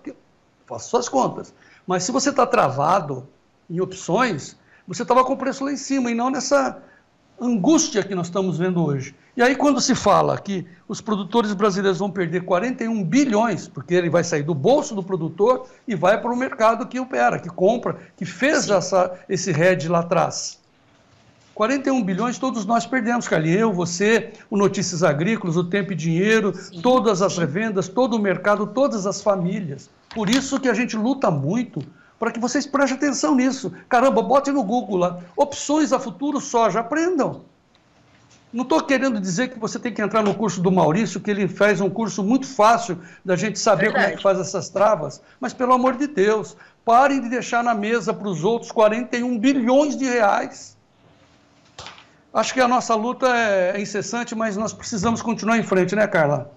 faça suas contas. Mas se você está travado em opções, você estava com o preço lá em cima e não nessa angústia que nós estamos vendo hoje. E aí quando se fala que os produtores brasileiros vão perder quarenta e um bilhões, porque ele vai sair do bolso do produtor e vai para o mercado que opera, que compra, que fez essa, esse hedge lá atrás. quarenta e um bilhões todos nós perdemos, Carlinhos. Eu, você, o Notícias Agrícolas, o Tempo e Dinheiro, Sim. todas as revendas, todo o mercado, todas as famílias. Por isso que a gente luta muito para que vocês prestem atenção nisso. Caramba, bote no Google lá, opções a futuro soja, aprendam. Não estou querendo dizer que você tem que entrar no curso do Maurício, que ele faz um curso muito fácil da gente saber Verdade. Como é que faz essas travas, mas pelo amor de Deus, parem de deixar na mesa para os outros quarenta e um bilhões de reais. Acho que a nossa luta é incessante, mas nós precisamos continuar em frente, né, Carla?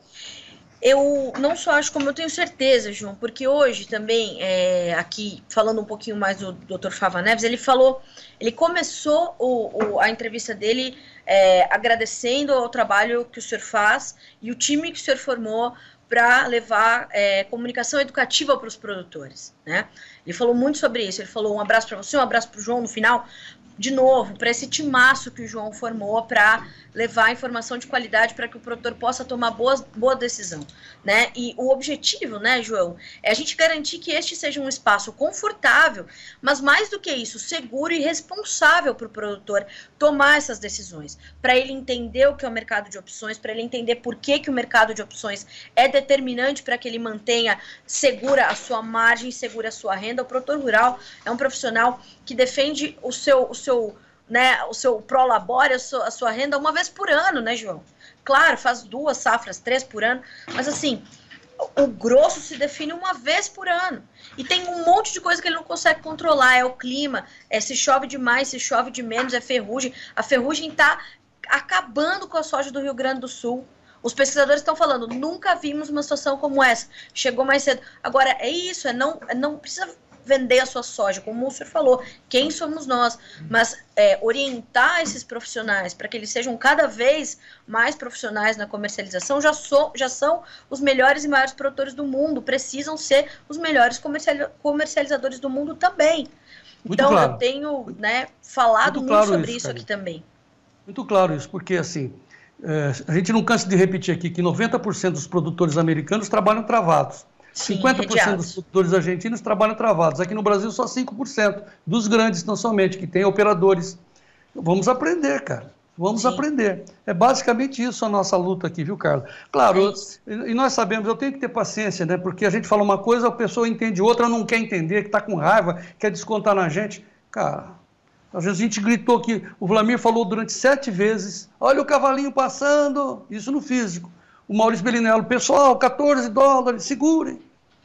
Eu não só acho, como eu tenho certeza, João, porque hoje também, é, aqui, falando um pouquinho mais do doutor Fava Neves, ele falou, ele começou o, o, a entrevista dele é, agradecendo ao trabalho que o senhor faz e o time que o senhor formou para levar é, comunicação educativa para os produtores, né? Ele falou muito sobre isso, ele falou um abraço para você, um abraço para o João no final, de novo, para esse timaço que o João formou para levar informação de qualidade para que o produtor possa tomar boa, boa decisão, né? E o objetivo, né, João, é a gente garantir que este seja um espaço confortável, mas mais do que isso, seguro e responsável para o produtor tomar essas decisões, para ele entender o que é o mercado de opções, para ele entender por que, que o mercado de opções é determinante para que ele mantenha segura a sua margem, segura a sua renda. O produtor rural é um profissional que defende o seu, o seu, né, o seu prolabore, a sua, a sua renda uma vez por ano, né, João? Claro, faz duas safras, três por ano, mas assim, o grosso se define uma vez por ano. E tem um monte de coisa que ele não consegue controlar, é o clima, é se chove demais, se chove de menos, é ferrugem. A ferrugem está acabando com a soja do Rio Grande do Sul. Os pesquisadores estão falando, nunca vimos uma situação como essa, chegou mais cedo. Agora, é isso, é não, é não precisa vender a sua soja, como o senhor falou, quem somos nós, mas é, orientar esses profissionais para que eles sejam cada vez mais profissionais na comercialização, já, so, já são os melhores e maiores produtores do mundo, precisam ser os melhores comercializadores do mundo também. Muito então, claro. Eu tenho né, falado muito, muito claro sobre isso, isso aqui também. Muito claro isso, porque assim, é, a gente não cansa de repetir aqui que noventa por cento dos produtores americanos trabalham travados. Sim, cinquenta por cento redeados. Dos produtores argentinos trabalham travados. Aqui no Brasil, só cinco por cento dos grandes, não somente, que tem operadores. Vamos aprender, cara. Vamos Sim. aprender. É basicamente isso a nossa luta aqui, viu, Carla? Claro, é e nós sabemos, eu tenho que ter paciência, né? Porque a gente fala uma coisa, a pessoa entende outra, não quer entender, que está com raiva, quer descontar na gente. Cara, às vezes a gente gritou que o Vlamir falou durante sete vezes, olha o cavalinho passando, isso no físico. O Maurício Bellinello, pessoal, quatorze dólares, segurem.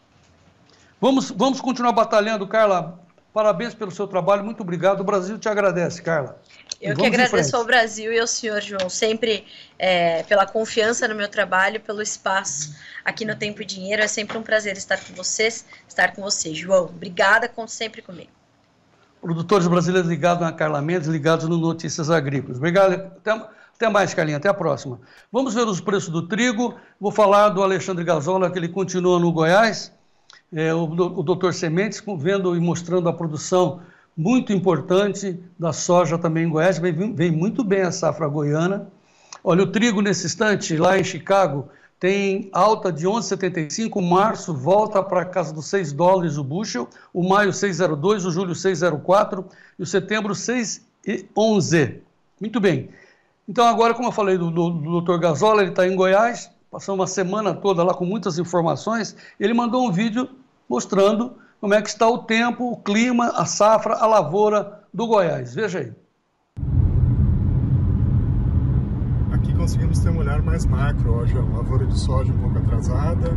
Vamos, vamos continuar batalhando, Carla. Parabéns pelo seu trabalho, muito obrigado. O Brasil te agradece, Carla. Eu que agradeço ao Brasil e ao senhor, João, sempre é, pela confiança no meu trabalho, pelo espaço aqui no Tempo e Dinheiro. É sempre um prazer estar com vocês, estar com você, João. Obrigada, conte sempre comigo. produtores brasileiros ligados na Carla Mendes, ligados no Notícias Agrícolas. Obrigado. Até, até mais, Carlinha. Até a próxima. Vamos ver os preços do trigo. Vou falar do Alexandre Gazola, que ele continua no Goiás. É, o, o doutor Sementes, vendo e mostrando a produção muito importante da soja também em Goiás. Vem, vem muito bem a safra goiana. Olha, o trigo nesse instante, lá em Chicago, tem alta de onze vírgula setenta e cinco, março volta para casa dos seis dólares o bushel, o maio seis vírgula zero dois, o julho seis vírgula zero quatro e o setembro seis vírgula onze. Muito bem. Então agora, como eu falei do, do, do doutor Gazola, ele está em Goiás, passou uma semana toda lá com muitas informações, ele mandou um vídeo mostrando como é que está o tempo, o clima, a safra, a lavoura do Goiás. Veja aí. Conseguimos ter um olhar mais macro. Hoje a lavoura de soja um pouco atrasada,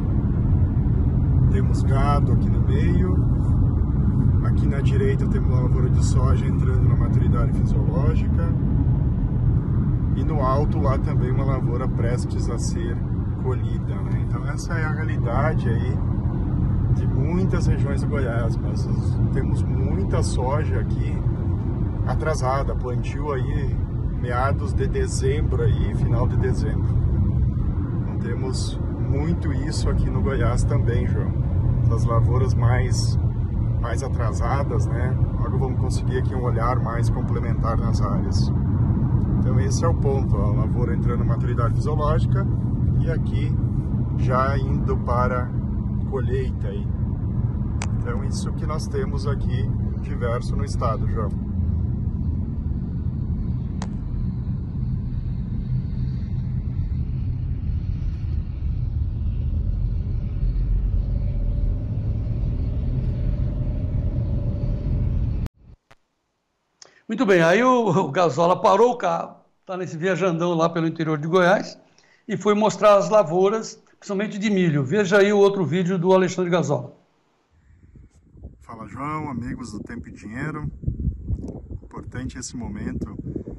temos gado aqui no meio, aqui na direita temos a lavoura de soja entrando na maturidade fisiológica e no alto lá também uma lavoura prestes a ser colhida, né? Então essa é a realidade aí de muitas regiões do Goiás. Nós temos muita soja aqui atrasada, plantio aí meados de dezembro aí, final de dezembro. Então temos muito isso aqui no Goiás também, João. As lavouras mais, mais atrasadas, né? Logo vamos conseguir aqui um olhar mais complementar nas áreas. Então esse é o ponto, a lavoura entrando em maturidade fisiológica e aqui já indo para colheita aí. Então isso que nós temos aqui diverso no estado, João. Muito bem, aí o, o Gazola parou o carro, está nesse viajandão lá pelo interior de Goiás, e foi mostrar as lavouras, principalmente de milho. Veja aí o outro vídeo do Alexandre Gazola. Fala, João, amigos do Tempo e Dinheiro. Importante esse momento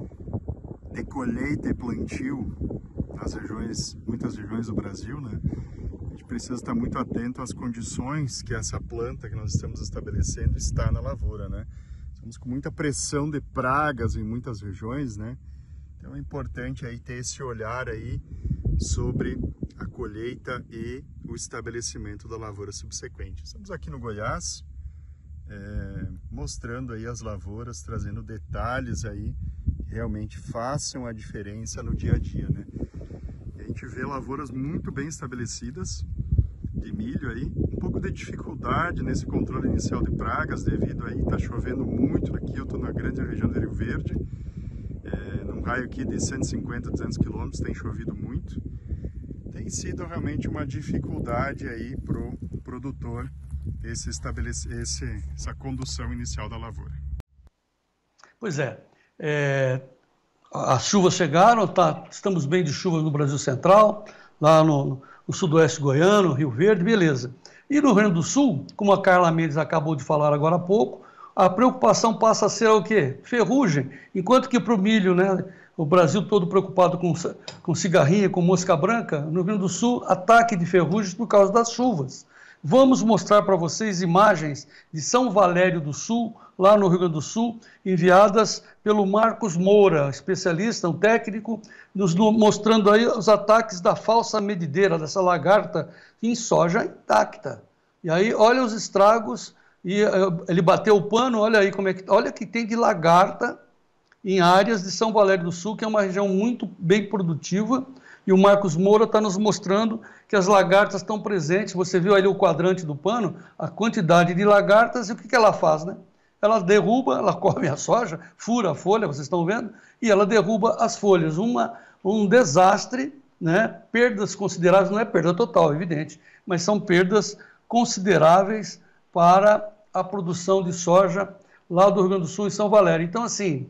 de colheita e plantio nas regiões, muitas regiões do Brasil, né? A gente precisa estar muito atento às condições que essa planta que nós estamos estabelecendo está na lavoura, né? Estamos com muita pressão de pragas em muitas regiões, né? Então é importante aí ter esse olhar aí sobre a colheita e o estabelecimento da lavoura subsequente. Estamos aqui no Goiás, é, mostrando aí as lavouras, trazendo detalhes aí que realmente façam a diferença no dia a dia, né? E a gente vê lavouras muito bem estabelecidas de milho aí, um pouco de dificuldade nesse controle inicial de pragas devido aí tá chovendo muito aqui. Eu estou na grande região de Rio Verde, é, num raio aqui de cento e cinquenta, duzentos quilômetros, tem chovido muito. Tem sido realmente uma dificuldade aí pro produtor esse estabelecer esse, essa condução inicial da lavoura. Pois é, é as chuvas chegaram, tá, estamos bem de chuva no Brasil Central, lá no o sudoeste goiano, Rio Verde, beleza. E no Rio Grande do Sul, como a Carla Mendes acabou de falar agora há pouco, a preocupação passa a ser o quê? Ferrugem. Enquanto que para o milho, né, o Brasil todo preocupado com, com cigarrinha, com mosca branca, no Rio Grande do Sul, ataque de ferrugem por causa das chuvas. Vamos mostrar para vocês imagens de São Valério do Sul, lá no Rio Grande do Sul, enviadas pelo Marcos Moura, especialista, um técnico, nos mostrando aí os ataques da falsa medideira, dessa lagarta em soja intacta. E aí, olha os estragos, e ele bateu o pano, olha aí como é que, olha que tem de lagarta em áreas de São Valério do Sul, que é uma região muito bem produtiva, e o Marcos Moura está nos mostrando que as lagartas estão presentes. Você viu ali o quadrante do pano, a quantidade de lagartas, e o que, que ela faz, né? Ela derruba, ela come a soja, fura a folha, vocês estão vendo, e ela derruba as folhas. Uma, um desastre, né? Perdas consideráveis, não é perda total, evidente, mas são perdas consideráveis para a produção de soja lá do Rio Grande do Sul e São Valério. Então, assim,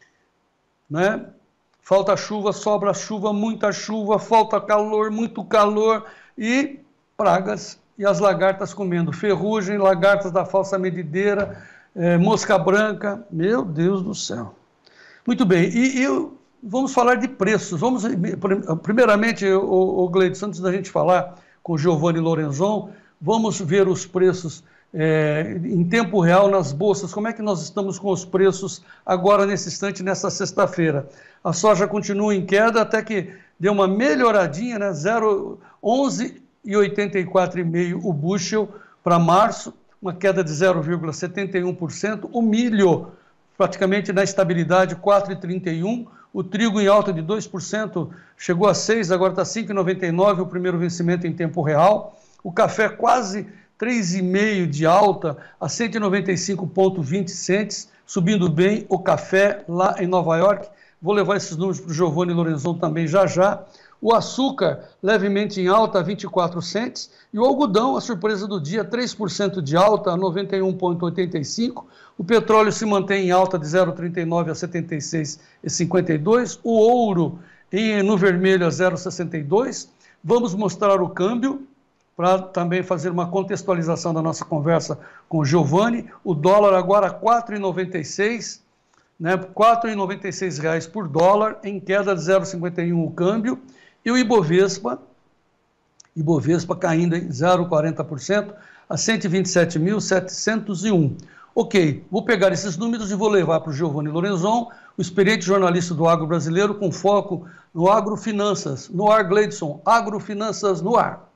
né? Falta chuva, sobra chuva, muita chuva, falta calor, muito calor e pragas e as lagartas comendo ferrugem, lagartas da falsa medideira, é, mosca branca, meu Deus do céu. Muito bem, e, e vamos falar de preços. Vamos, primeiramente, o, o Gleidson, antes da gente falar com o Giovanni Lorenzon, vamos ver os preços é, em tempo real nas bolsas, como é que nós estamos com os preços agora nesse instante, nessa sexta-feira? A soja continua em queda até que deu uma melhoradinha, né? onze e oitenta e quatro e meio o bushel para março, uma queda de zero vírgula setenta e um por cento. O milho praticamente na estabilidade, quatro e trinta e um. O trigo em alta de dois por cento, chegou a seis, agora está cinco e noventa e nove, o primeiro vencimento em tempo real. O café quase três vírgula cinco de alta a cento e noventa e cinco vírgula vinte centes, subindo bem o café lá em Nova York. Vou levar esses números para o Giovanni Lorenzon também já já. O açúcar levemente em alta a vinte e quatro centes e o algodão, a surpresa do dia, três por cento de alta a noventa e um vírgula oitenta e cinco. O petróleo se mantém em alta de zero vírgula trinta e nove a setenta e seis vírgula cinquenta e dois. O ouro em, no vermelho a zero vírgula sessenta e dois. Vamos mostrar o câmbio para também fazer uma contextualização da nossa conversa com o Giovanni. O dólar agora quatro e noventa e seis, né? quatro e noventa e seis reais por dólar, em queda de zero vírgula cinquenta e um o câmbio. E o Ibovespa, Ibovespa caindo em zero vírgula quarenta por cento a cento e vinte e sete mil setecentos e um. Ok, vou pegar esses números e vou levar para o Giovanni Lorenzon, o experiente jornalista do agro brasileiro, com foco no agrofinanças. No ar, Gleidson, agrofinanças no ar.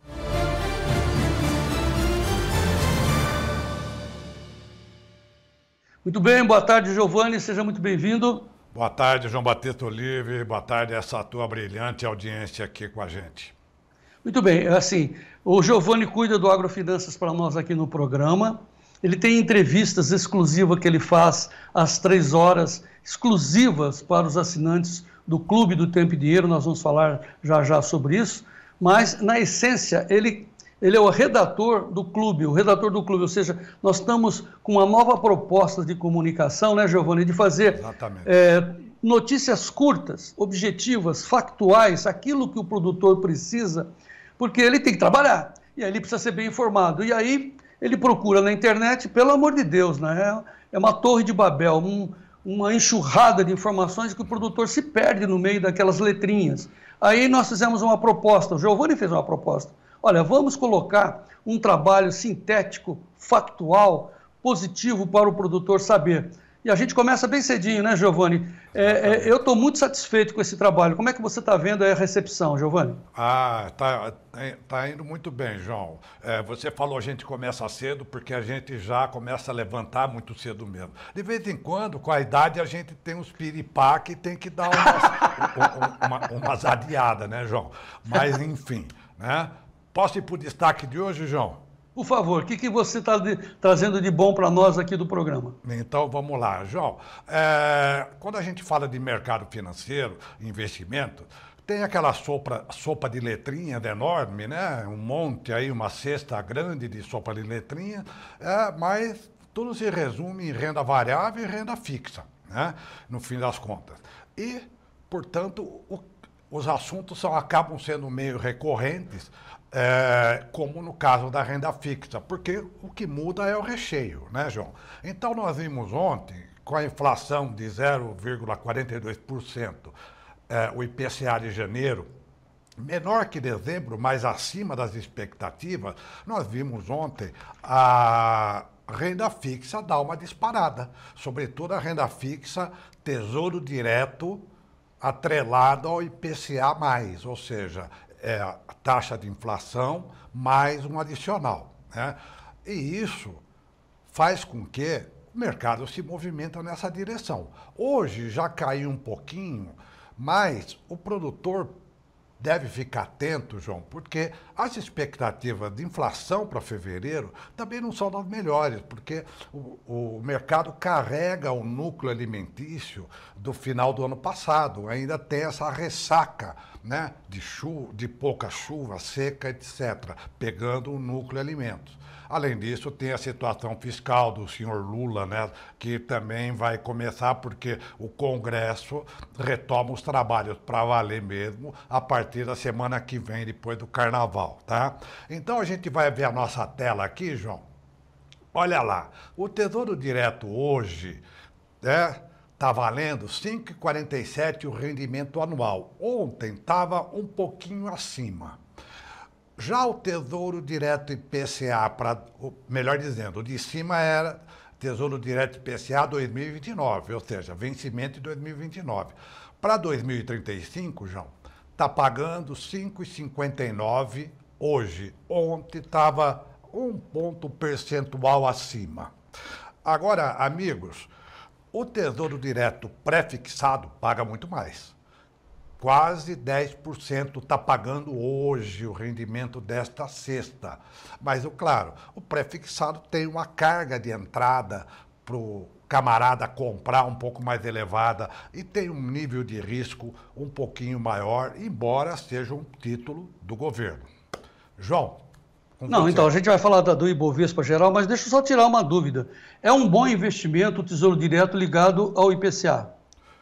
Muito bem, boa tarde, Giovanni, seja muito bem-vindo. Boa tarde, João Batista Olive, boa tarde a essa tua brilhante audiência aqui com a gente. Muito bem, assim, o Giovanni cuida do agrofinanças para nós aqui no programa. Ele tem entrevistas exclusivas que ele faz às três horas, exclusivas para os assinantes do Clube do Tempo e Dinheiro, nós vamos falar já já sobre isso, mas na essência ele, ele é o redator do clube, o redator do clube, ou seja, nós estamos com uma nova proposta de comunicação, né, Giovanni, de fazer é, notícias curtas, objetivas, factuais, aquilo que o produtor precisa, porque ele tem que trabalhar, e aí ele precisa ser bem informado, e aí ele procura na internet, pelo amor de Deus, né? É uma torre de Babel, um, uma enxurrada de informações que o produtor se perde no meio daquelas letrinhas. Aí nós fizemos uma proposta, o Giovanni fez uma proposta. Olha, vamos colocar um trabalho sintético, factual, positivo para o produtor saber. E a gente começa bem cedinho, né, Giovanni? É, é, eu estou muito satisfeito com esse trabalho. Como é que você está vendo aí a recepção, Giovanni? Ah, tá, tá indo muito bem, João. É, você falou a gente começa cedo porque a gente já começa a levantar muito cedo mesmo. De vez em quando, com a idade, a gente tem uns piripá que tem que dar umas, uma, umas adiadas, né, João? Mas, enfim, né? Posso ir para o destaque de hoje, João? Por favor, o que, que você está trazendo de bom para nós aqui do programa? Então, vamos lá, João. É, quando a gente fala de mercado financeiro, investimento, tem aquela sopa, sopa de letrinha enorme, né? Um monte aí, uma cesta grande de sopa de letrinha, é, mas tudo se resume em renda variável e renda fixa, né? No fim das contas. E, portanto, o, os assuntos são, acabam sendo meio recorrentes, É, como no caso da renda fixa, porque o que muda é o recheio, né, João? Então, nós vimos ontem, com a inflação de zero vírgula quarenta e dois por cento, é, o I P C A de janeiro, menor que dezembro, mas acima das expectativas, nós vimos ontem a renda fixa dar uma disparada, sobretudo a renda fixa Tesouro Direto atrelado ao I P C A mais, ou seja, é a taxa de inflação mais um adicional, né? E isso faz com que o mercado se movimenta nessa direção. Hoje já caiu um pouquinho, mas o produtor deve ficar atento, João, porque as expectativas de inflação para fevereiro também não são das melhores, porque o, o mercado carrega o núcleo alimentício do final do ano passado, ainda tem essa ressaca, né, de, chuva, de pouca chuva, seca, etcétera, pegando o núcleo alimentos. Além disso, tem a situação fiscal do senhor Lula, né, que também vai começar porque o Congresso retoma os trabalhos para valer mesmo a partir da semana que vem, depois do Carnaval, tá? Então, a gente vai ver a nossa tela aqui, João. Olha lá, o Tesouro Direto hoje, né, está valendo cinco vírgula quarenta e sete o rendimento anual. Ontem estava um pouquinho acima. Já o Tesouro Direto I P C A, pra, melhor dizendo, o de cima era Tesouro Direto I P C A dois mil e vinte e nove, ou seja, vencimento em dois mil e vinte e nove. Para dois mil e trinta e cinco, João, está pagando cinco vírgula cinquenta e nove hoje. Ontem estava um ponto percentual acima. Agora, amigos, o Tesouro Direto pré-fixado paga muito mais. Quase dez por cento está pagando hoje o rendimento desta sexta. Mas, claro, o pré-fixado tem uma carga de entrada para o camarada comprar um pouco mais elevada e tem um nível de risco um pouquinho maior, embora seja um título do governo. João? Não, você. Então, a gente vai falar da, do Ibovespa geral, mas deixa eu só tirar uma dúvida. É um bom investimento o Tesouro Direto ligado ao I P C A?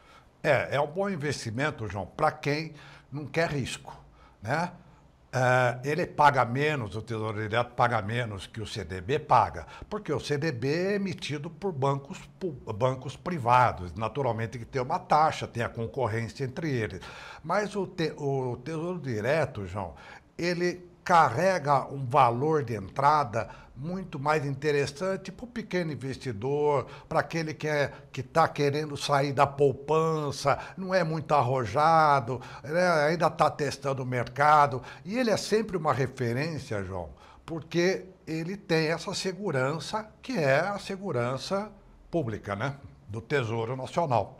É, é um bom investimento, João, para quem não quer risco, né? É, ele paga menos, o Tesouro Direto paga menos que o C D B paga, porque o C D B é emitido por bancos, bancos privados, naturalmente que tem uma taxa, tem a concorrência entre eles. Mas o, te, o Tesouro Direto, João, ele carrega um valor de entrada muito mais interessante para o pequeno investidor, para aquele que é, que está querendo sair da poupança, não é muito arrojado, né, ainda está testando o mercado. E ele é sempre uma referência, João, porque ele tem essa segurança, que é a segurança pública, né, do Tesouro Nacional.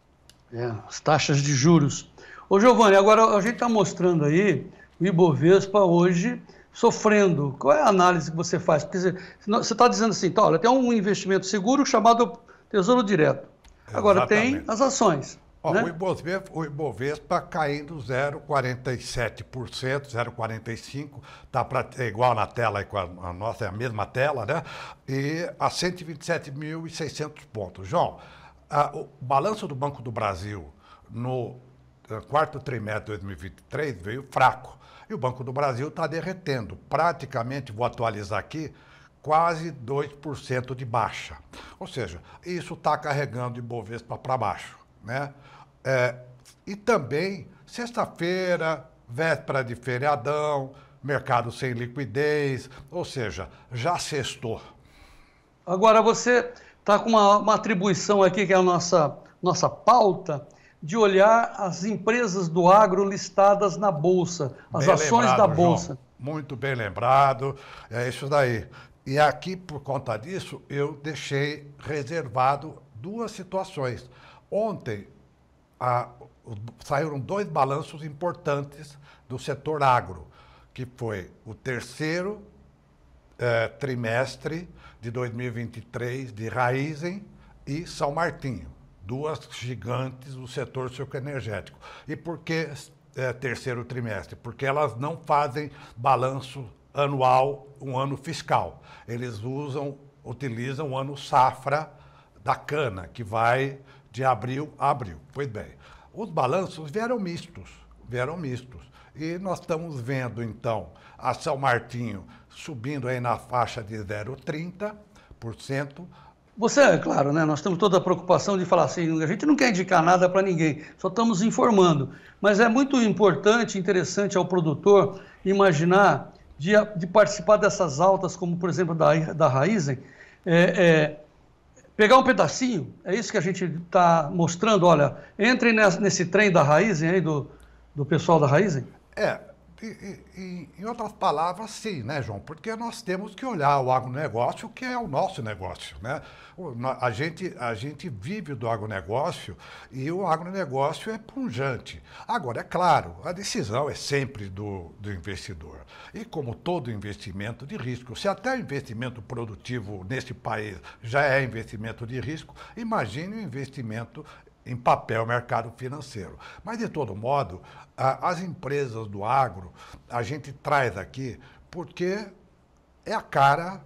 É, as taxas de juros. Ô, Giovanni, agora a gente está mostrando aí o Ibovespa hoje sofrendo. Qual é a análise que você faz? Porque você está dizendo assim, tá, olha, tem um investimento seguro chamado Tesouro Direto. Agora Exatamente. Tem as ações. Ó, né? o, Ibovespa, o Ibovespa caindo zero vírgula quarenta e sete por cento, zero vírgula quarenta e cinco por cento, está é igual na tela, aí com a, a nossa, é a mesma tela, né? E a cento e vinte e sete mil e seiscentos pontos. João, a, o balanço do Banco do Brasil no quarto trimestre de dois mil e vinte e três veio fraco. E o Banco do Brasil está derretendo. Praticamente, vou atualizar aqui, quase dois por cento de baixa. Ou seja, isso está carregando o Ibovespa para baixo, né? É, e também, sexta-feira, véspera de feriadão, mercado sem liquidez, ou seja, já sextou. Agora, você está com uma, uma atribuição aqui, que é a nossa, nossa pauta, de olhar as empresas do agro listadas na Bolsa, as Bem ações lembrado, da Bolsa. João. Muito bem lembrado, é isso daí. E aqui, por conta disso, eu deixei reservado duas situações. Ontem, a, saíram dois balanços importantes do setor agro, que foi o terceiro eh, trimestre de dois mil e vinte e três de Raízen e São Martinho. Duas gigantes do setor sucroenergético. E por que é, terceiro trimestre? Porque elas não fazem balanço anual, um ano fiscal. Eles usam, utilizam o ano safra da cana, que vai de abril a abril. Pois bem, os balanços vieram mistos, vieram mistos. E nós estamos vendo, então, a São Martinho subindo aí na faixa de zero vírgula trinta por cento, Você, é claro, né? Nós temos toda a preocupação de falar assim, a gente não quer indicar nada para ninguém, só estamos informando. Mas é muito importante, interessante ao produtor imaginar de, de participar dessas altas, como por exemplo da, da Raízen, é, é, pegar um pedacinho, é isso que a gente está mostrando, olha, entrem nesse, nesse trem da Raízen aí, do, do pessoal da Raízen. É. E, e, em outras palavras, sim, né, João? Porque nós temos que olhar o agronegócio, que é o nosso negócio, né? A gente, a gente vive do agronegócio e o agronegócio é pujante. Agora, é claro, a decisão é sempre do, do investidor. E como todo investimento de risco, se até o investimento produtivo nesse país já é investimento de risco, imagine o investimento em papel mercado financeiro. Mas, de todo modo, as empresas do agro, a gente traz aqui porque é a cara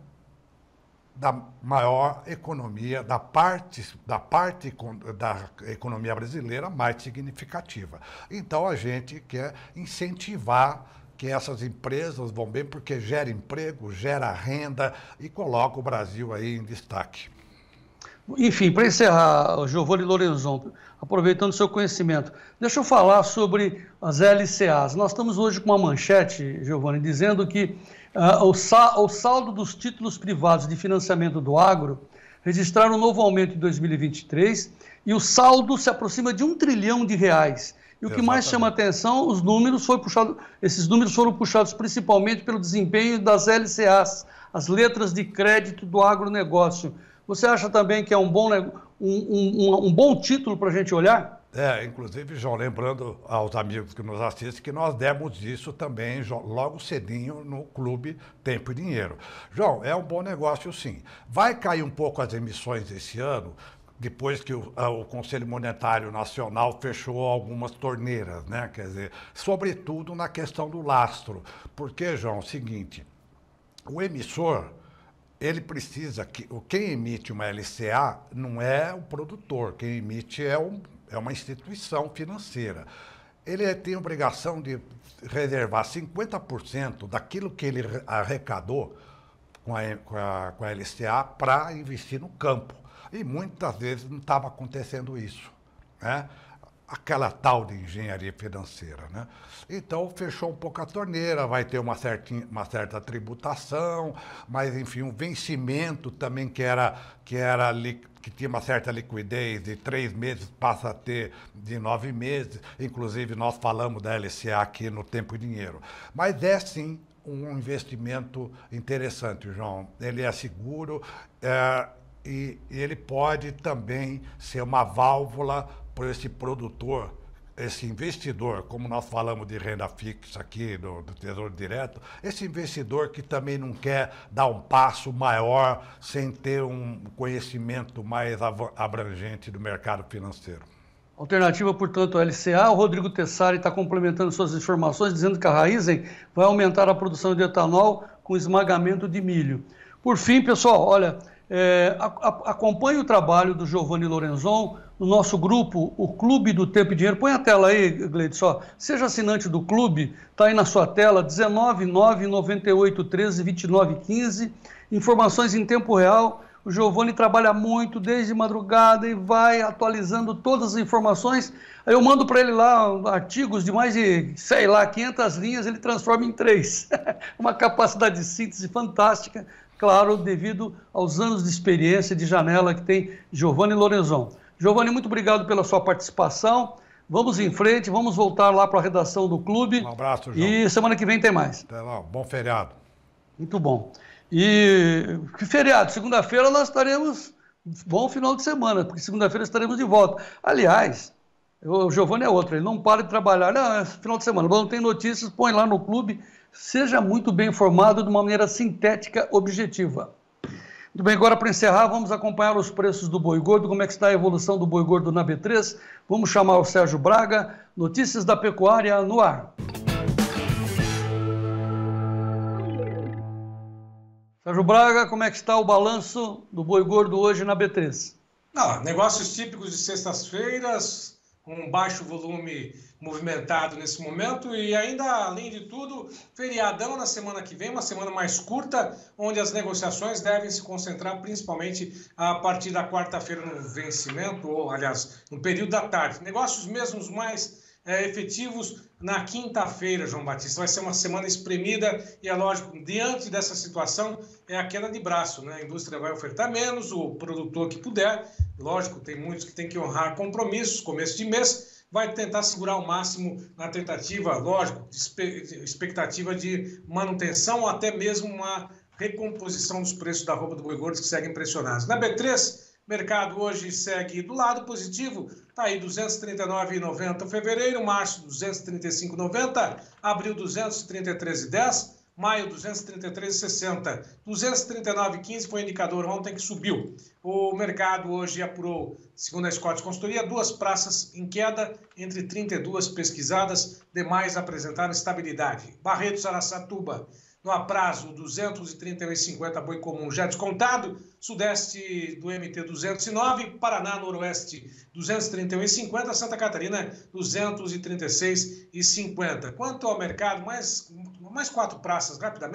da maior economia, da parte, da parte da economia brasileira mais significativa. Então, a gente quer incentivar que essas empresas vão bem, porque gera emprego, gera renda e coloca o Brasil aí em destaque. Enfim, para encerrar, Giovanni Lorenzon, aproveitando o seu conhecimento, deixa eu falar sobre as L C As. Nós estamos hoje com uma manchete, Giovanni, dizendo que uh, o, sa o saldo dos títulos privados de financiamento do agro registraram um novo aumento em dois mil e vinte e três e o saldo se aproxima de um trilhão de reais. E o que Exatamente. mais chama a atenção, os números foi puxado, esses números foram puxados principalmente pelo desempenho das L C As, as letras de crédito do agronegócio. Você acha também que é um bom, um, um, um bom título para a gente olhar? É, inclusive, João, lembrando aos amigos que nos assistem que nós demos isso também logo cedinho no Clube Tempo e Dinheiro. João, é um bom negócio sim. Vai cair um pouco as emissões esse ano, depois que o, o Conselho Monetário Nacional fechou algumas torneiras, né? Quer dizer, sobretudo na questão do lastro. Porque, João, é o seguinte, o emissor... ele precisa que quem emite uma L C A não é o produtor, quem emite é, um, é uma instituição financeira. Ele tem a obrigação de reservar cinquenta por cento daquilo que ele arrecadou com a, com a, com a L C A para investir no campo. E muitas vezes não estava acontecendo isso, né? Aquela tal de engenharia financeira, né? Então, fechou um pouco a torneira, vai ter uma, certinha, uma certa tributação, mas, enfim, um vencimento também que era, que era que tinha uma certa liquidez de três meses, passa a ter de nove meses. Inclusive, nós falamos da L C A aqui no Tempo e Dinheiro. Mas é, sim, um investimento interessante, João. Ele é seguro é, e, e ele pode também ser uma válvula para esse produtor, esse investidor, como nós falamos de renda fixa aqui, do, do Tesouro Direto, esse investidor que também não quer dar um passo maior sem ter um conhecimento mais abrangente do mercado financeiro. Alternativa, portanto, a L C A. O Rodrigo Tessari está complementando suas informações, dizendo que a Raizen vai aumentar a produção de etanol com esmagamento de milho. Por fim, pessoal, olha, é, a, a, acompanhe o trabalho do Giovanni Lorenzon no nosso grupo, o Clube do Tempo e Dinheiro. Põe a tela aí, Gleide, só. Seja assinante do clube, está aí na sua tela, dezenove, nove, noventa e oito, treze, vinte e nove, quinze. Informações em tempo real. O Giovanni trabalha muito desde madrugada e vai atualizando todas as informações. Aí eu mando para ele lá artigos de mais de, sei lá, quinhentas linhas, ele transforma em três. Uma capacidade de síntese fantástica, claro, devido aos anos de experiência de janela que tem Giovanni Lorenzon. Giovanni, muito obrigado pela sua participação. Vamos em frente, vamos voltar lá para a redação do clube. Um abraço, João. E semana que vem tem mais. Até lá, bom feriado. Muito bom. E que feriado, segunda-feira nós estaremos, bom final de semana, porque segunda-feira estaremos de volta. Aliás, o Giovanni é outro, ele não para de trabalhar, não, é final de semana, não tem notícias, põe lá no clube, seja muito bem informado de uma maneira sintética, objetiva. Muito bem, agora para encerrar, vamos acompanhar os preços do boi gordo, como é que está a evolução do boi gordo na B três. Vamos chamar o Sérgio Braga, notícias da pecuária no ar. Sérgio Braga, como é que está o balanço do boi gordo hoje na B três? Não, negócios típicos de sextas-feiras, um baixo volume movimentado nesse momento e ainda, além de tudo, feriadão na semana que vem, uma semana mais curta, onde as negociações devem se concentrar principalmente a partir da quarta-feira no vencimento, ou, aliás, no período da tarde. Negócios mesmos mais é, efetivos na quinta-feira, João Batista. Vai ser uma semana espremida e, é lógico, diante dessa situação, é a queda de braço, né? A indústria vai ofertar menos, o produtor que puder, lógico, tem muitos que têm que honrar compromissos, começo de mês, vai tentar segurar ao máximo na tentativa, lógico, de expectativa de manutenção ou até mesmo uma recomposição dos preços da roupa do boi gordo que seguem pressionados. Na B três, mercado hoje segue do lado positivo, está aí duzentos e trinta e nove reais e noventa centavos fevereiro, março duzentos e trinta e cinco reais e noventa centavos, abril duzentos e trinta e três reais e dez centavos, maio duzentos e trinta e três reais e sessenta centavos, duzentos e trinta e nove reais e quinze centavos foi o indicador ontem que subiu. O mercado hoje apurou, segundo a Scott Consultoria, duas praças em queda, entre trinta e duas pesquisadas, demais apresentaram estabilidade. Barretos, Araçatuba, no aprazo, duzentos e trinta e um reais e cinquenta centavos boi comum já descontado, sudeste do M T duzentos e nove, Paraná, noroeste duzentos e trinta e um reais e cinquenta centavos, Santa Catarina duzentos e trinta e seis reais e cinquenta centavos. Quanto ao mercado, mais, mais quatro praças rapidamente,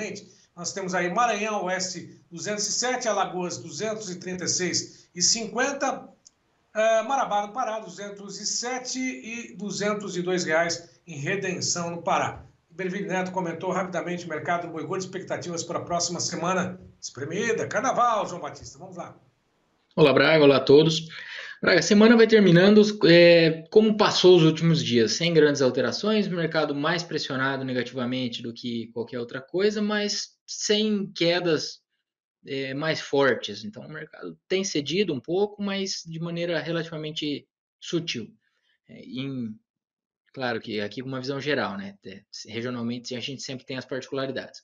Nós temos aí Maranhão Oeste duzentos e sete, Alagoas duzentos e trinta e seis e cinquenta, uh, Marabá no Pará duzentos e sete e duzentos e dois reais em Redenção no Pará. Berville Neto comentou rapidamente o mercado do boi gordo, expectativas para a próxima semana espremida, carnaval, João Batista, vamos lá. Olá, Braga, olá a todos. Braga, a semana vai terminando é, como passou os últimos dias, sem grandes alterações, o mercado mais pressionado negativamente do que qualquer outra coisa, mas sem quedas é, mais fortes. Então o mercado tem cedido um pouco, mas de maneira relativamente sutil. É, em, claro que aqui com uma visão geral, né? Regionalmente a gente sempre tem as particularidades.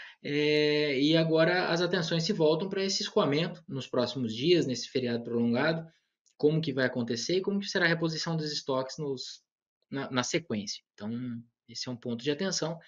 É, e agora as atenções se voltam para esse escoamento nos próximos dias, nesse feriado prolongado, como que vai acontecer e como que será a reposição dos estoques nos, na, na sequência. Então, esse é um ponto de atenção.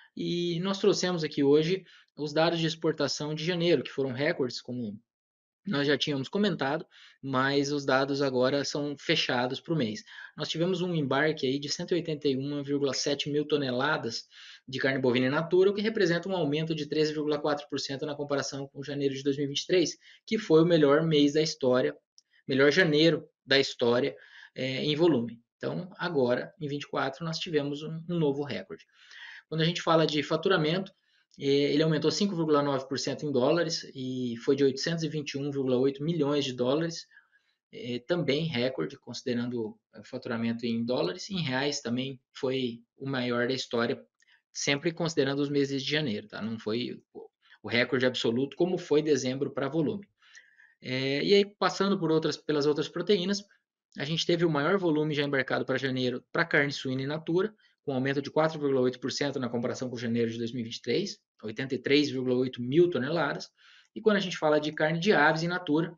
E nós trouxemos aqui hoje os dados de exportação de janeiro, que foram recordes, como nós já tínhamos comentado, mas os dados agora são fechados para o mês. Nós tivemos um embarque aí de cento e oitenta e um vírgula sete mil toneladas de carne bovina in natura, o que representa um aumento de treze vírgula quatro por cento na comparação com janeiro de dois mil e vinte e três, que foi o melhor mês da história, melhor janeiro da história é, em volume. Então, agora, em vinte e quatro, nós tivemos um, um novo recorde. Quando a gente fala de faturamento, ele aumentou cinco vírgula nove por cento em dólares e foi de oitocentos e vinte e um vírgula oito milhões de dólares, é, também recorde, considerando o faturamento em dólares. Em reais também foi o maior da história, sempre considerando os meses de janeiro, tá? Não foi o recorde absoluto como foi dezembro para volume. É, e aí, passando por outras, pelas outras proteínas, a gente teve o maior volume já embarcado para janeiro para carne suína in natura, com aumento de quatro vírgula oito por cento na comparação com janeiro de dois mil e vinte e três, oitenta e três vírgula oito mil toneladas. E quando a gente fala de carne de aves in natura,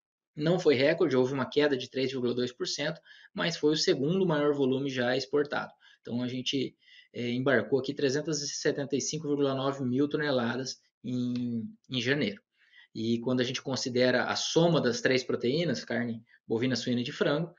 não foi recorde, houve uma queda de três vírgula dois por cento, mas foi o segundo maior volume já exportado. Então a gente é, embarcou aqui trezentos e setenta e cinco vírgula nove mil toneladas em, em janeiro. E quando a gente considera a soma das três proteínas, carne bovina, suína e de frango,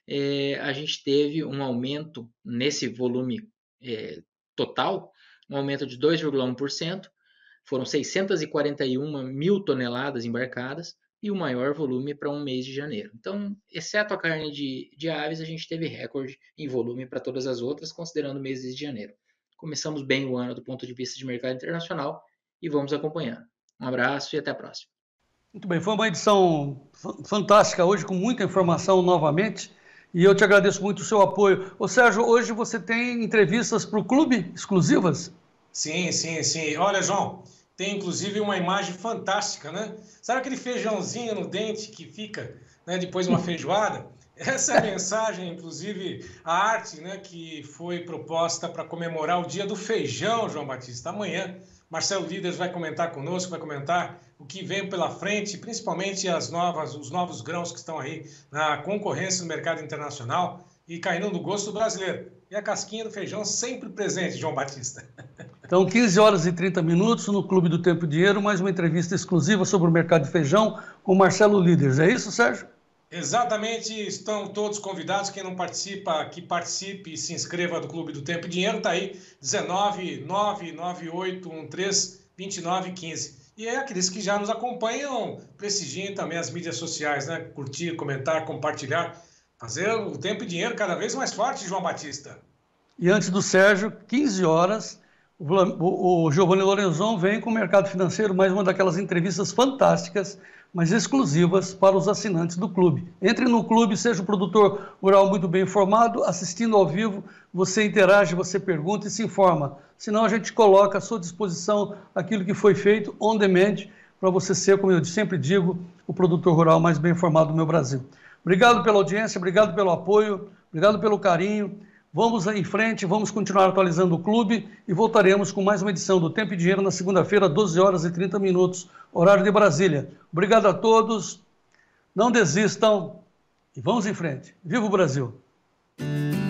é, a gente teve um aumento nesse volume é, total, um aumento de dois vírgula um por cento, foram seiscentos e quarenta e uma mil toneladas embarcadas e o maior volume para um mês de janeiro. Então, exceto a carne de, de aves, a gente teve recorde em volume para todas as outras, considerando meses de janeiro. Começamos bem o ano do ponto de vista de mercado internacional e vamos acompanhando. Um abraço e até a próxima. Muito bem, foi uma edição fantástica hoje, com muita informação novamente, e eu te agradeço muito o seu apoio. Ô Sérgio, hoje você tem entrevistas para o clube exclusivas? Sim, sim, sim. Olha, João, tem inclusive uma imagem fantástica, né? Sabe aquele feijãozinho no dente que fica, né, depois de uma feijoada? Essa é a mensagem, inclusive, a arte, né, que foi proposta para comemorar o Dia do Feijão, João Batista. Amanhã, Marcelo Líderes vai comentar conosco, vai comentar o que vem pela frente, principalmente as novas, os novos grãos que estão aí na concorrência no mercado internacional e caindo no gosto do brasileiro. E a casquinha do feijão sempre presente, João Batista. Então, quinze horas e trinta minutos no Clube do Tempo e Dinheiro, mais uma entrevista exclusiva sobre o mercado de feijão com Marcelo Líderes. É isso, Sérgio? Exatamente, estão todos convidados. Quem não participa, que participe e se inscreva no Clube do Tempo e Dinheiro. Está aí, dezenove, nove nove oito um três, dois nove um cinco. E é aqueles que já nos acompanham, prestigiem também as mídias sociais, né? Curtir, comentar, compartilhar, fazer o Tempo e Dinheiro cada vez mais forte, João Batista. E antes do Sérgio, quinze horas, o, o, o Giovanni Lorenzon vem com o Mercado Financeiro, mais uma daquelas entrevistas fantásticas, mas exclusivas para os assinantes do clube. Entre no clube, seja um produtor rural muito bem informado, assistindo ao vivo, você interage, você pergunta e se informa. Senão a gente coloca à sua disposição aquilo que foi feito on demand, para você ser, como eu sempre digo, o produtor rural mais bem informado do meu Brasil. Obrigado pela audiência, obrigado pelo apoio, obrigado pelo carinho. Vamos em frente, vamos continuar atualizando o clube e voltaremos com mais uma edição do Tempo e Dinheiro na segunda-feira, doze horas e trinta minutos, horário de Brasília. Obrigado a todos, não desistam e vamos em frente. Viva o Brasil!